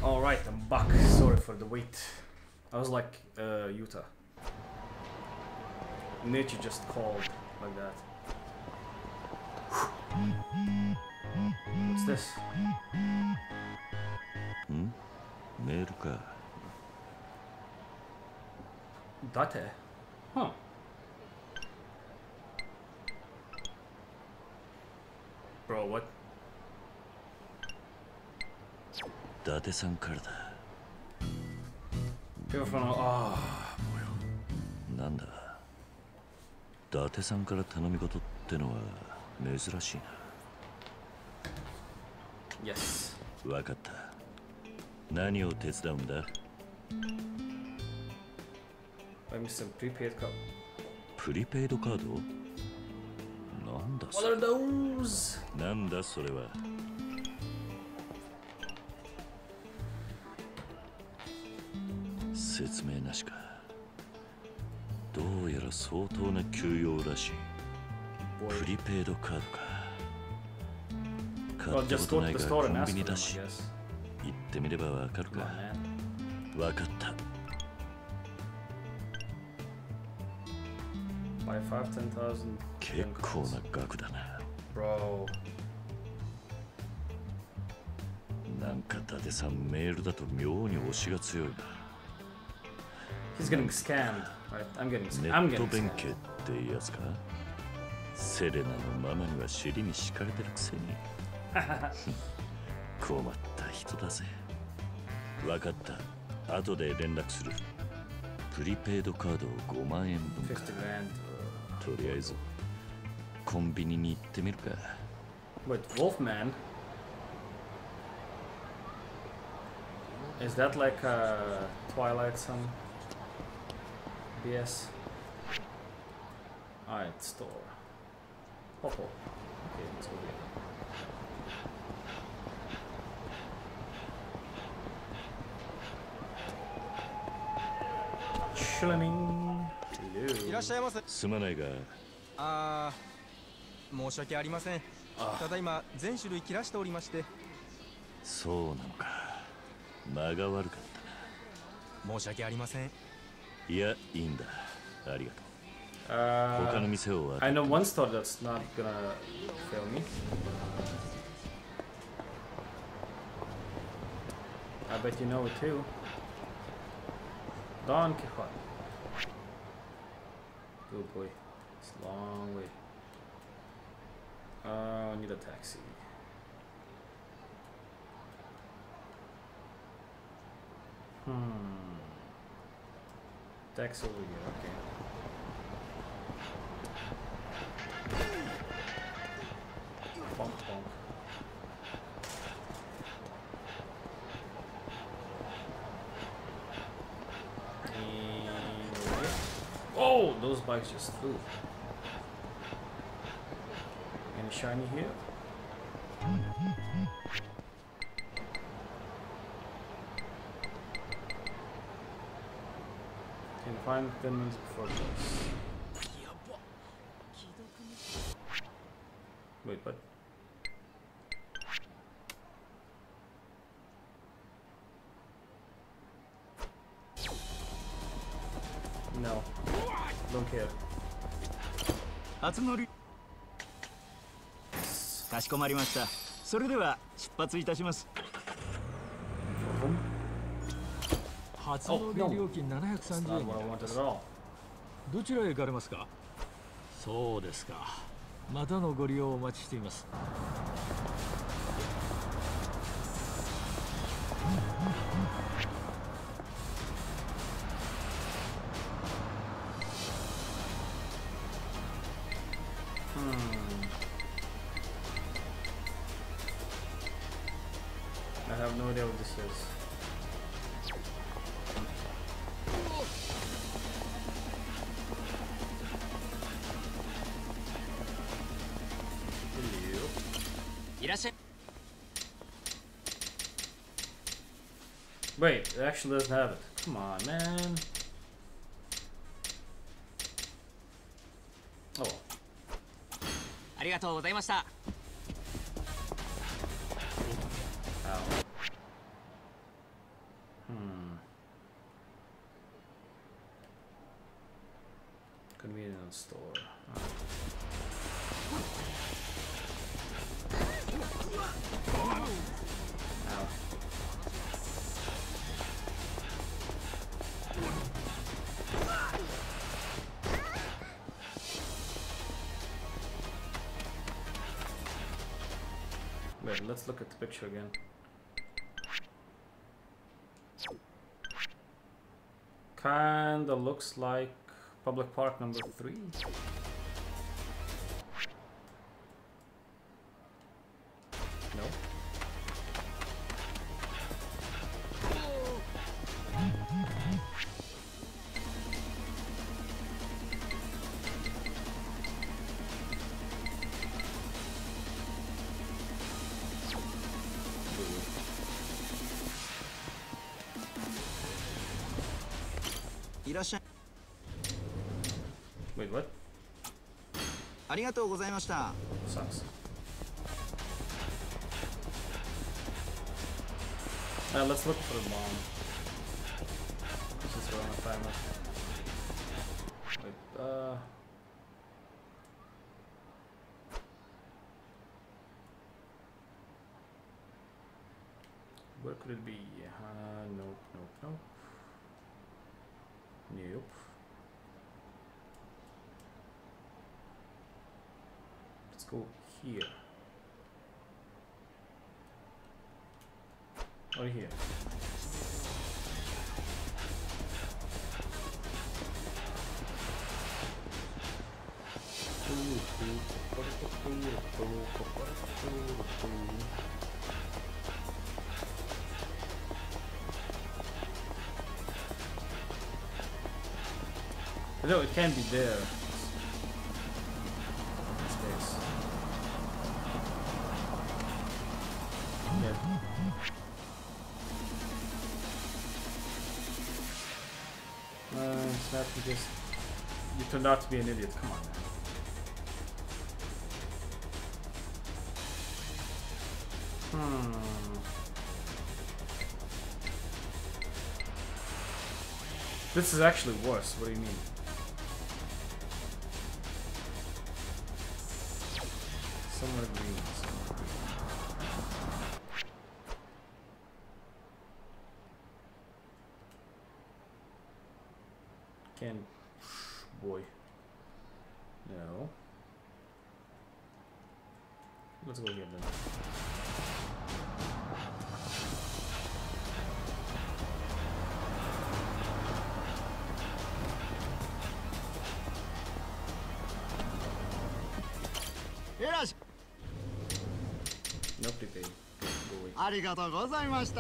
Alright, I'm back. Sorry for the wait. I was like, uh, Utah. Nature just called like that. What's this? Hmm? Mail ka. Date? Huh. Bro, what? 伊達さんからだ。 ああ、なんだ。伊達さんから頼み事ってのは珍しいな。Yes。 わかった。何を手伝うんだ？ I missed some prepaid card. プリペイドカード？なんだそれ。 What are those? なんだそれは。説明なしか。どうやら相当な休養らしい。プリペイドカードか。買ったことないがコンビニだし。行ってみればわかるか。わかった。結構な額だな。 Bro。 なんか伊達さんメールだと妙に推しが強いな。 He's getting scammed, right? I'm getting scammed. ネット弁慶ってやつか。セレナのママには尻に敷かれてるくせに。困った人だぜ。わかった。後で連絡する。プリペイドカードをごまんえんぶんか。とりあえずコンビニに行ってみるか。 Wait, Wolfman? Is that like a Twilight some B S? Alright, store. Oh, oh. Okay, let's go get it. Chilling. いらっしゃいませ。 すまないが。 ああ、申し訳ありません。ただいま全種類切らしておりまして。 そうなのか。間が悪かったな。申し訳ありません。 いや、いいんだ。ありがとう。 Uh, 他の店を。 I know one store that's not gonna fail me. I bet you know it too. Don Quixote. Oh boy, it's a long way. Uh, I need a taxi. Hmm. Taxi over here, okay. Bonk, bonk. Oh, those bikes just flew. Any shiny here? Can find ten minutes before this. Wait, what? No. Don't care. 初乗り。かしこまりました。それでは出発いたします。 初乗り料金ななひゃくさんじゅうえん。どちらへ行かれますか？そうですか。またのご利用をお待ちしています。 I have no idea what this is. Wait, it actually doesn't have it. Come on, man. Oh. ありがとうございました。 convenience store. Wait, let's look at the picture again. Kinda looks like public park number three. No. Wait, what? ありがとうございました。 Sucks. Uh, let's look for the bomb. This is wrong timer. Wait, uh... where could it be? Uh, nope, nope, nope. Nope. Let's go here. Or here. No, it can't be there. Space. Yeah. Uh, snap, you just... You turned out to be an idiot, come on man. Hmm. This is actually worse, what do you mean? Somewhere green, somewhere green. Can... boy. No. Let's go here then. No prepaid. Go away. ありがとうございました。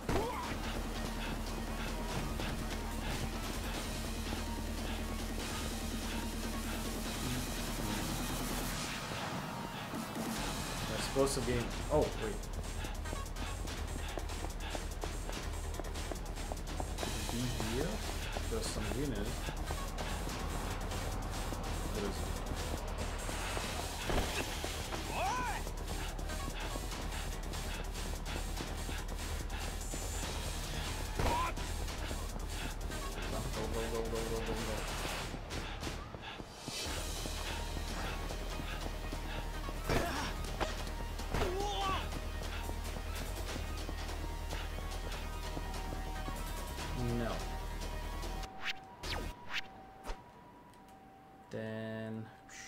They're supposed to be. Oh wait. Be here. There's some green in it. What is it? No. Then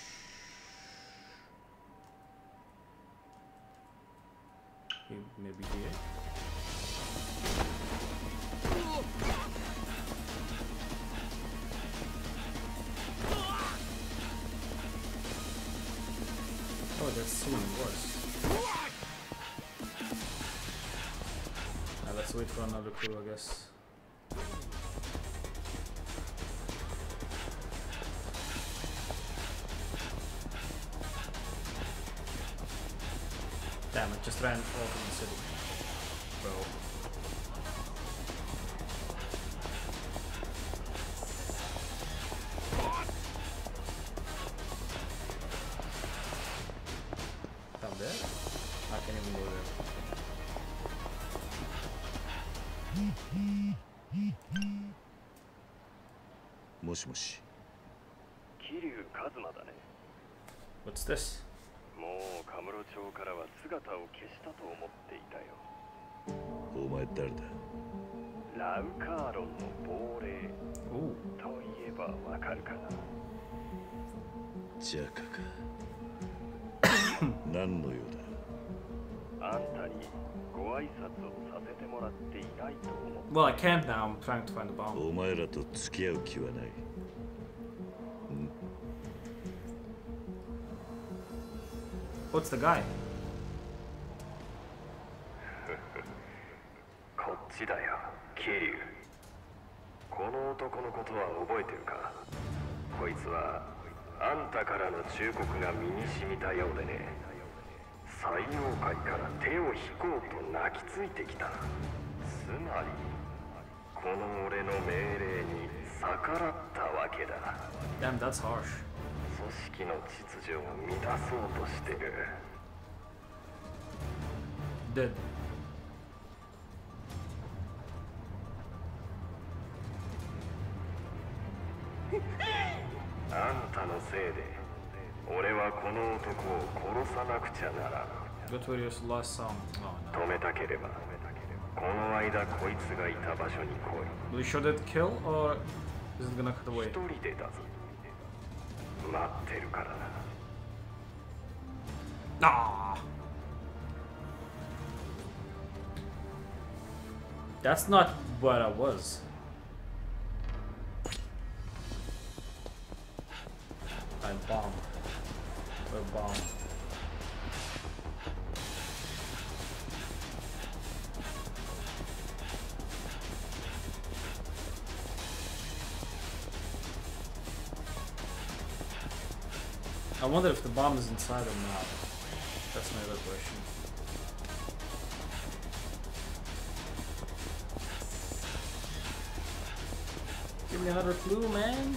maybe here. Oh, that's even worse. Now let's wait for another clue, I guess. Damn, it just ran off in the city. Bro. Down there? I can't even go there. もしもし。 桐生一馬だね。 What's this? もうカムロ町からは姿を消したと思っていたよ。 お前誰だ？ ラウカーロンの亡霊といえばわかるかな。 ジャカか。何の用だ？ あんたにご挨拶をさせてもらっていないと思う。 Well, I can't now. I'm trying to find the bomb. お前らと付き合う気はない。ん？ What's the guy? こっちだよ、桐生。この男のことは覚えてるか？こいつはあんたからの忠告が身に染みたようでね。採用界から手を引こうと泣きついてきた。つまりこの俺の命令に逆らったわけだ。 Damn, that's harsh. 組織の秩序を乱そうとしてる。 Dead. あんたのせいで俺はこの男を殺さなくちゃならん。 Go to your last song. Oh, 止めたければこの間こいつがいた場所に来い。 no. Will you show that kill or is it gonna cut away? 一人でだぞ。待ってるからな。 Ah. That's not what I was. I bomb. Or bomb. I wonder if the bomb is inside or not. That's my other question. Give me another clue, man.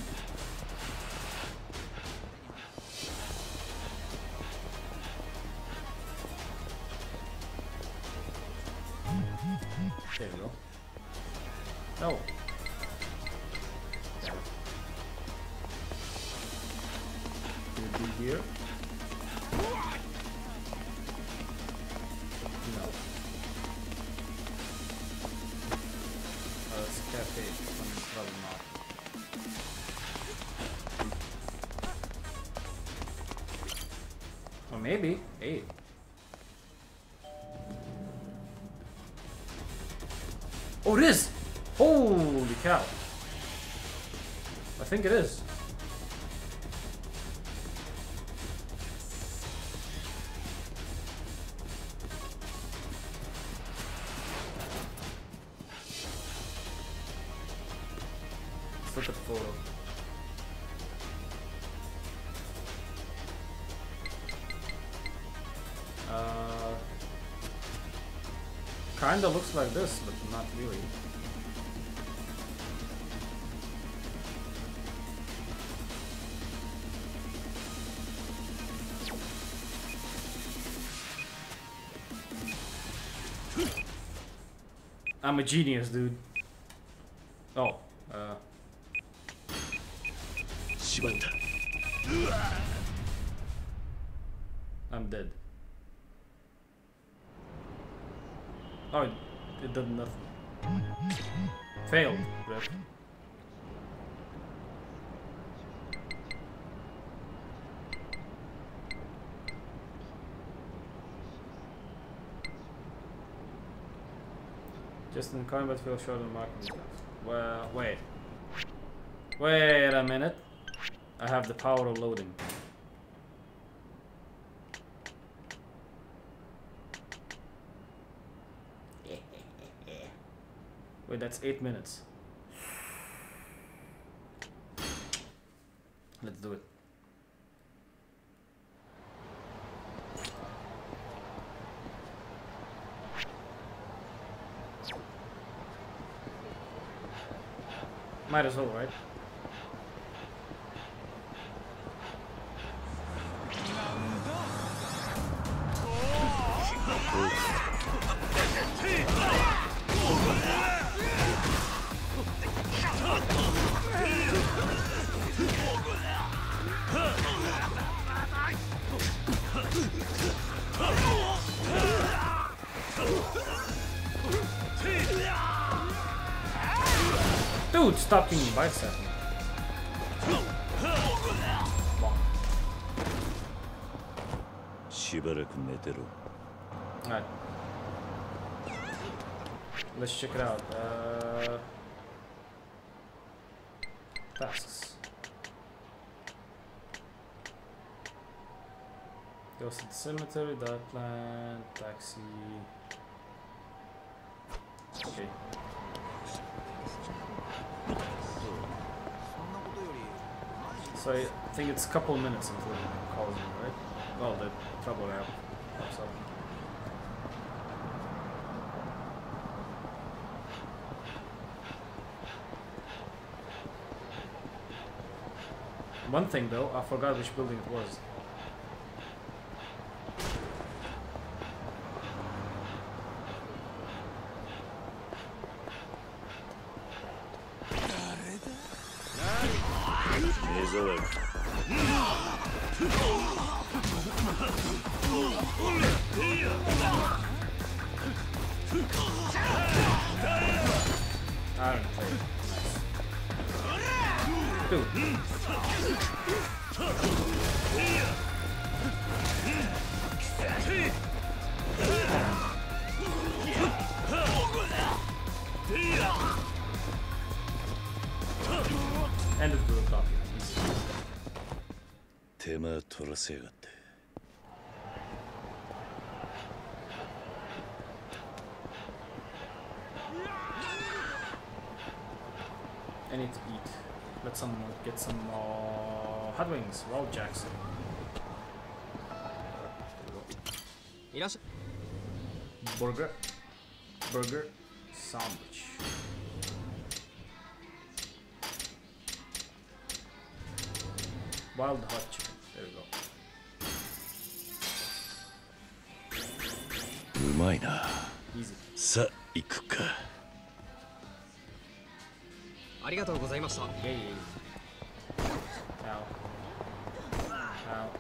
There we go. No. Could it be here? No. Oh, it's a cafe. Probably not. Or maybe. Hey. Oh, it is! Holy cow. I think it is. Let's look at the photo. Uh, kinda looks like this, but not really. I'm a genius, dude. Oh, uh. I'm dead. Oh, it, it did nothing. Failed, rip. Just in combat, feel short and marking. Well, wait. Wait a minute. I have the power of loading. Wait, that's eight minutes. Let's do it. Might as well, right? Dude, stop giving me bites at me. Alright. Let's check it out. Uh, tasks. Go to the cemetery, dive plant, taxi. Okay. So I think it's a couple minutes until he calls me, right? Well, the trouble app pops up. One thing though, I forgot which building it was. Iron plate. Nice. Dude. And it's blue coffee. Tema torasegate. I need to eat. Let's some get some uh, hot wings. Raw Jackson. Burger. Burger. Sandwich. Wild hot chicken. There we go. うまいな。 Easy. さあ行くか。 ありがとうございました。 Yeah, yeah, yeah. Ow. Ow.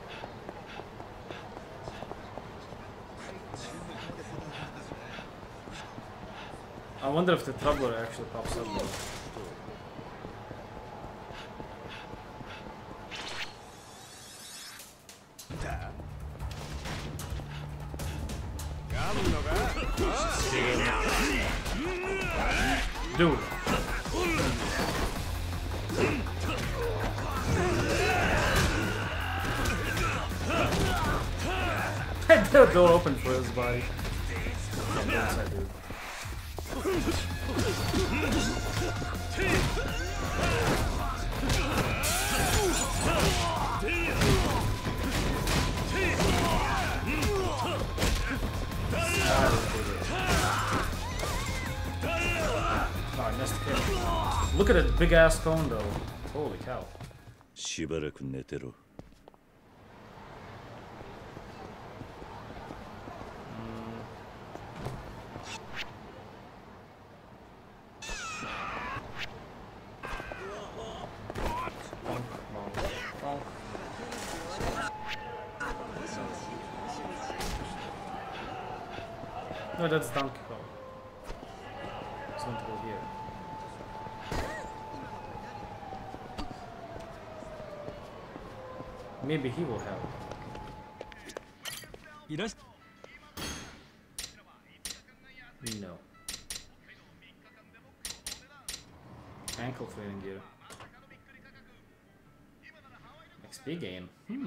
I wonder if the troubler actually pops up. Dude. The door open for his body. From the inside, dude. Oh, I missed the kill. Look at that big ass cone though. Holy cow. しばらく寝てろ。 No, that's Donkey Kong. It's meant to go here. Maybe he will help. No. Ankle training gear. X P gain. Hmm.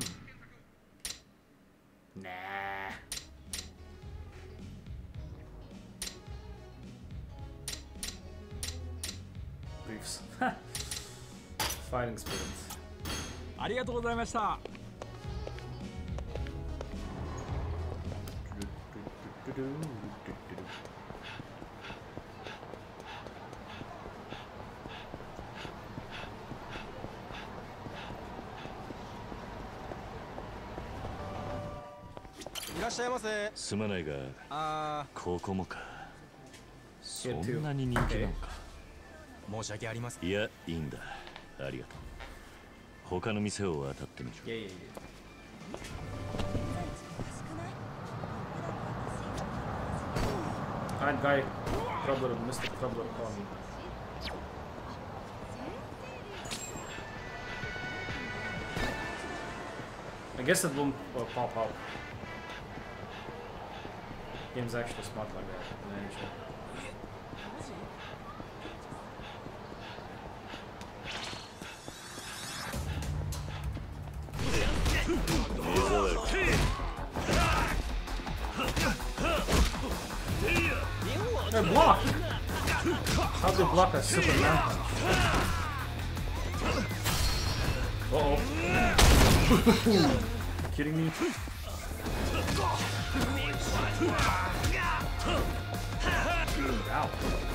Nah. Briefs. Fighting experience. ありがとうございました。 いらっしゃいませ。 すまないが、 あここもか。そんなに人気なのか。 申し訳ありません。 いや、いいんだ。ありがとう。他の店を当たってみる。 いやいやいや。Alright, guy. Troubler, Mister Troubler, call me. I guess it won't uh, pop up. Game's actually smart like that. Nature. They're blocked! How do you block a Superman punch? Uh-oh. Kidding me? Ow.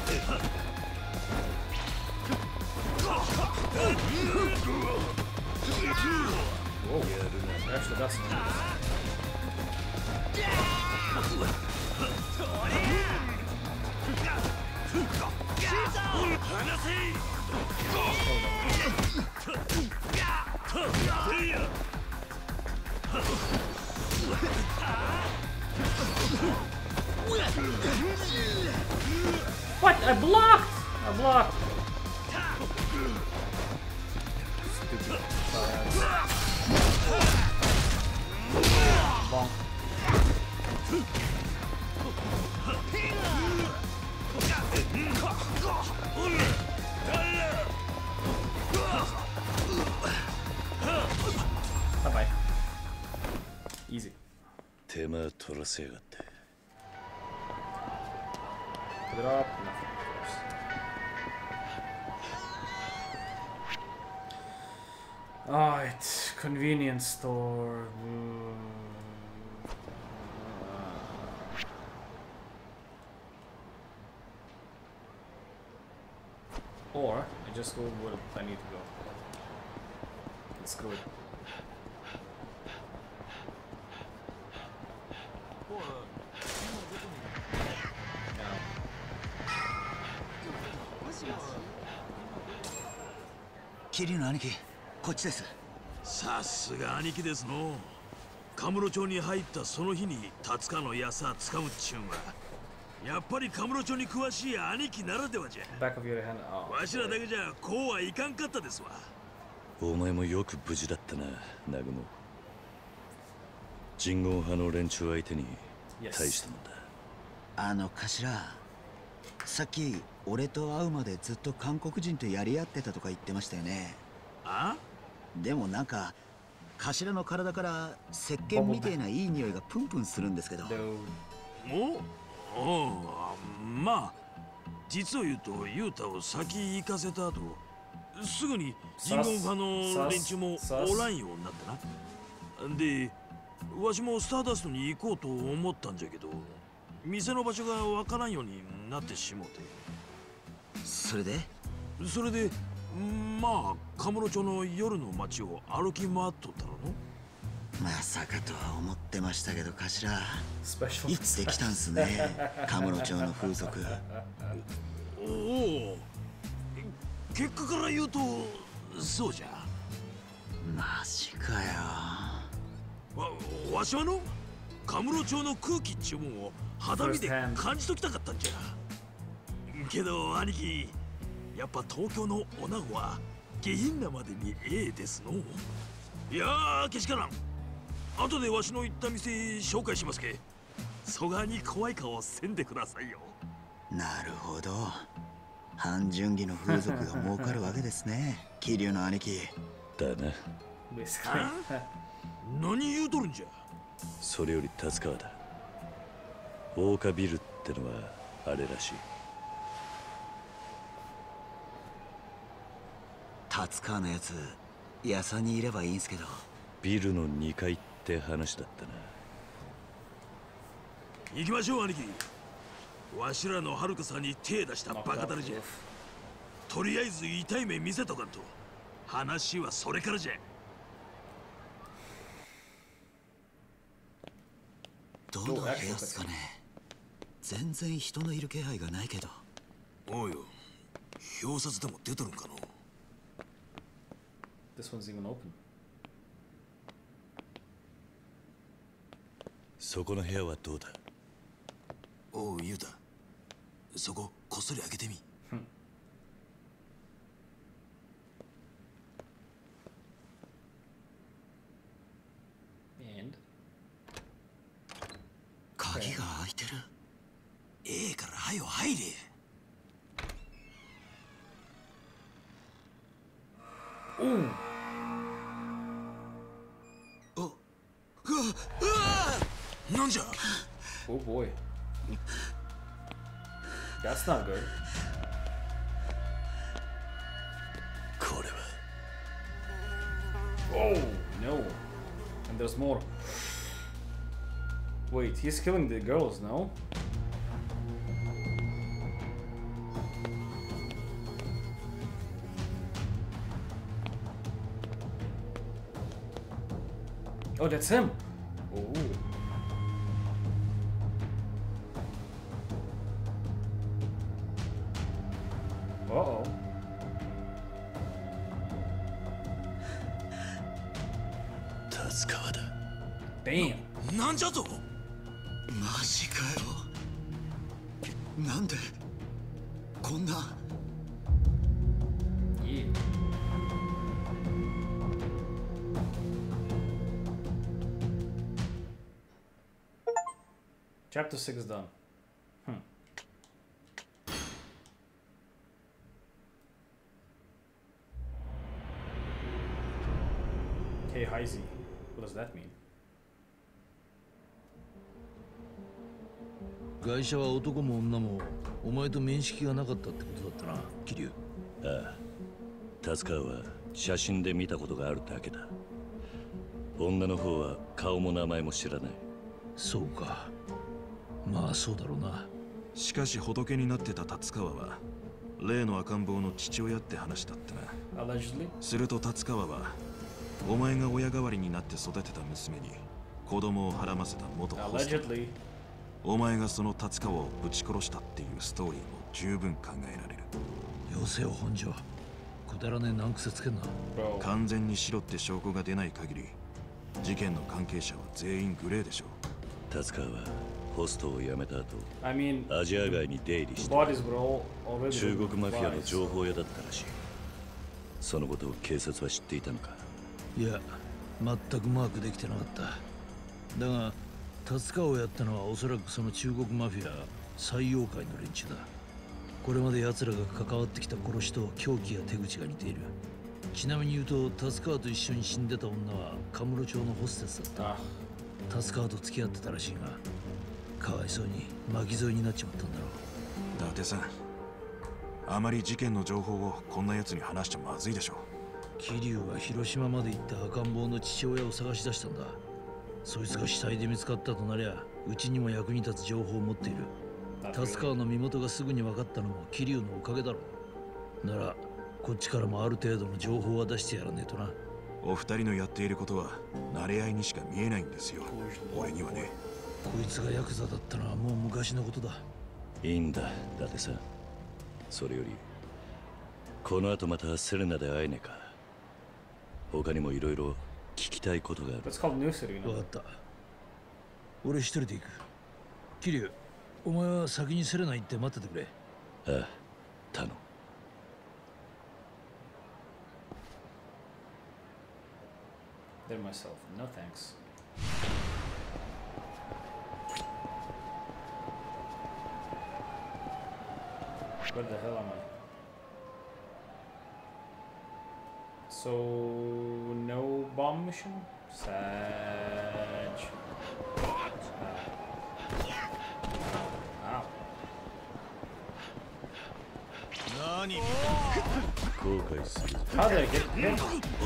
Whoa. Actually, that's nice. What? I blocked! I blocked! Stupid. Bonk. Bye-bye. Easy. 手間取らせやがって。 Put it up. Alright, convenience store. Or I just go where I need to go. Let's go. 桐生の兄貴、こっちです。 さすが兄貴ですの。カムロ町に入ったその日に達川の安はつかむっちゅうんは、やっぱりカムロ町に詳しい兄貴ならではじゃ。わしらだけじゃこうはいかんかったですわ。 お前もよく無事だったな、南雲。人言派の連中相手に大したもんだ。 あの頭、さっき俺と会うまでずっと韓国人とやり合ってたとか言ってましたよね。 あ？ でもなんか頭の体から石鹸みてえないい匂いがプンプンするんですけど。 お？おう、まあ実を言うとユータを先行かせた後、すぐに人言派の連中もおらんようになったな。で、わしもスターダストに行こうと思ったんじゃけど、店の場所がわからんようになってしもて。 それでそれでまあカムロ町の夜の街を歩き回っとったらの。 まさかとは思ってましたけど頭、行ってきたんすね、カムロ町の風俗。 おお、結果から言うとそうじゃ。 マジかよ。 わ、わしはのカムロ町の空気っちゅうもんを肌身で感じときたかったんじゃ。けど兄貴、やっぱ東京の女子は下品なまでにええですの。いやー、けしからん。後でわしの行った店紹介しますけ。そがに怖い顔せんでくださいよ。 なるほど、半純義の風俗が儲かるわけですね、桐生の兄貴。 だな。 何言うとるんじゃ。 それより達川だ。大花ビルってのはあれらしい。 達川のやつ、やさにいればいいんすけど。 ビルのにかいって話だったな。 行きましょう兄貴。わしらのはるかさんに手出したバカだれじゃ。とりあえず痛い目見せとかんと。話はそれからじゃ。 どの部屋っすかね。全然人のいる気配がないけど。 おうよ、表札でも出とるんかの。 This one's even open. そこの部屋はどうだ。 おう、ユウタ、そここっそり開けてみ。 開いてる。ええからはよ入れ。 おう。 あ、うわ、うわ、なんじゃ。 Oh boy. That's not good. これは。 Oh no. And there's more. Wait, he's killing the girls, no? Oh, that's him. Oh. Uh-oh. Tatsukawa da. Damn. なんじゃと。 マジかよ。なんでこんな。 Yeah. Chapter six done. Hmm. Hey, Heisey. What does that mean? ガイシャは男も女もお前と面識がなかったってことだったな、桐生。 ああ、達川は写真で見たことがあるだけだ。女の方は顔も名前も知らない。 そうか。まあそうだろうな。 しかし仏になってた達川は例の赤ん坊の父親って話だったな。 Allegedly? すると達川はお前が親代わりになって育てた娘に子供をはらませた元ホスト。 Allegedly. お前がその達川をぶち殺したっていうストーリーも十分考えられる。 よせよ本庄。くだらねえ難癖つけんな。 完全に白って証拠が出ない限り事件の関係者は全員グレーでしょう。 達川はホストを辞めた後、 I mean, アジア外に出入りして中国マフィアの情報屋だったらしい。そのことを警察は知っていたのか。 いや、全くマークできてなかった。だが達川をやったのはおそらくその中国マフィア最妖怪の連中だ。これまで奴らが関わってきた殺しと凶器や手口が似ている。ちなみに言うと達川と一緒に死んでた女はカムロ町のホステスだった。達川と付き合ってたらしいが、かわいそうに巻き添えになっちまったんだろう。 伊達さん、あまり事件の情報をこんな奴に話しちゃまずいでしょう。 桐生は広島まで行った赤ん坊の父親を探し出したんだ。そいつが死体で見つかったとなりゃ、うちにも役に立つ情報を持っている。達川の身元がすぐに分かったのも桐生のおかげだろう。ならこっちからもある程度の情報は出してやらねえとな。 お二人のやっていることは慣れ合いにしか見えないんですよ、俺にはね。 こいつがヤクザだったのはもう昔のことだ。 いいんだ、伊達さん。それよりこの後またセレナで会えねえか。他にもいろいろ聞きたいことがある。 分かった。俺一人で行く。桐生、お前は先にセレナ行って待っててくれ。 ああ、頼む。 There myself. No thanks. Where the hell am I? So no bomb mission? Sag. Ow. Nani? How did I get hit?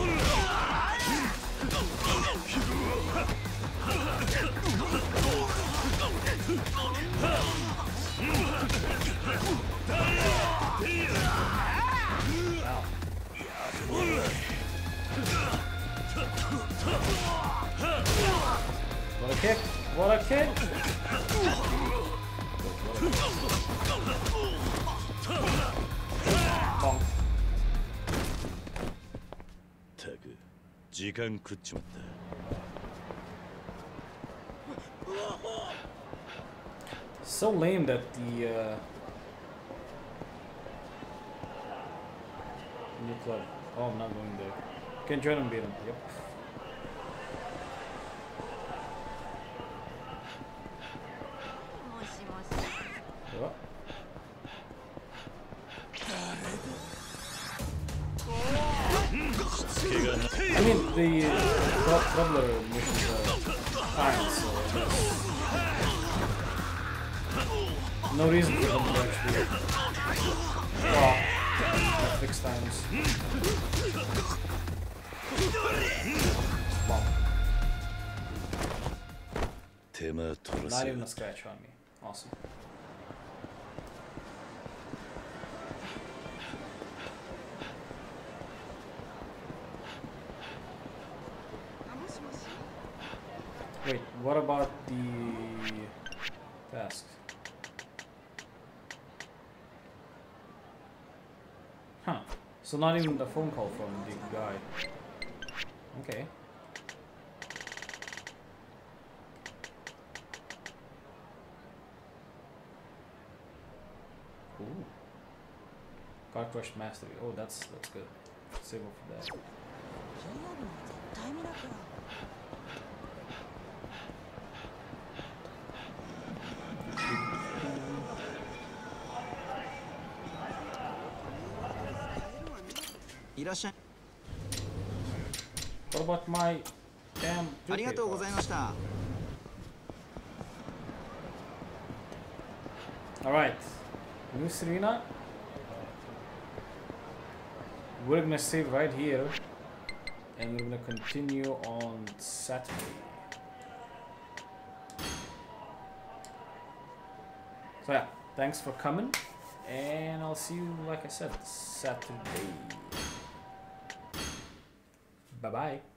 What a kick! What a kick! Bonk. たく、時間食っちまった。 So lame that the uh, new club. Oh, I'm not going there. Can join and beat him. Yep. the uh, Traveler missions are timed, so there's no reason for them to actually well, fixed times. Wow. Not even a scratch on me. Awesome. Wait, what about the task? Huh. So not even the phone call from the guy. Okay. Ooh. Card Crush Mastery. Oh, that's that's good. Save up for that. What about my damn duplicate? Alright, New Serena. We're gonna save right here and we're gonna continue on Saturday. So yeah, thanks for coming and I'll see you, like I said, Saturday. Bye bye.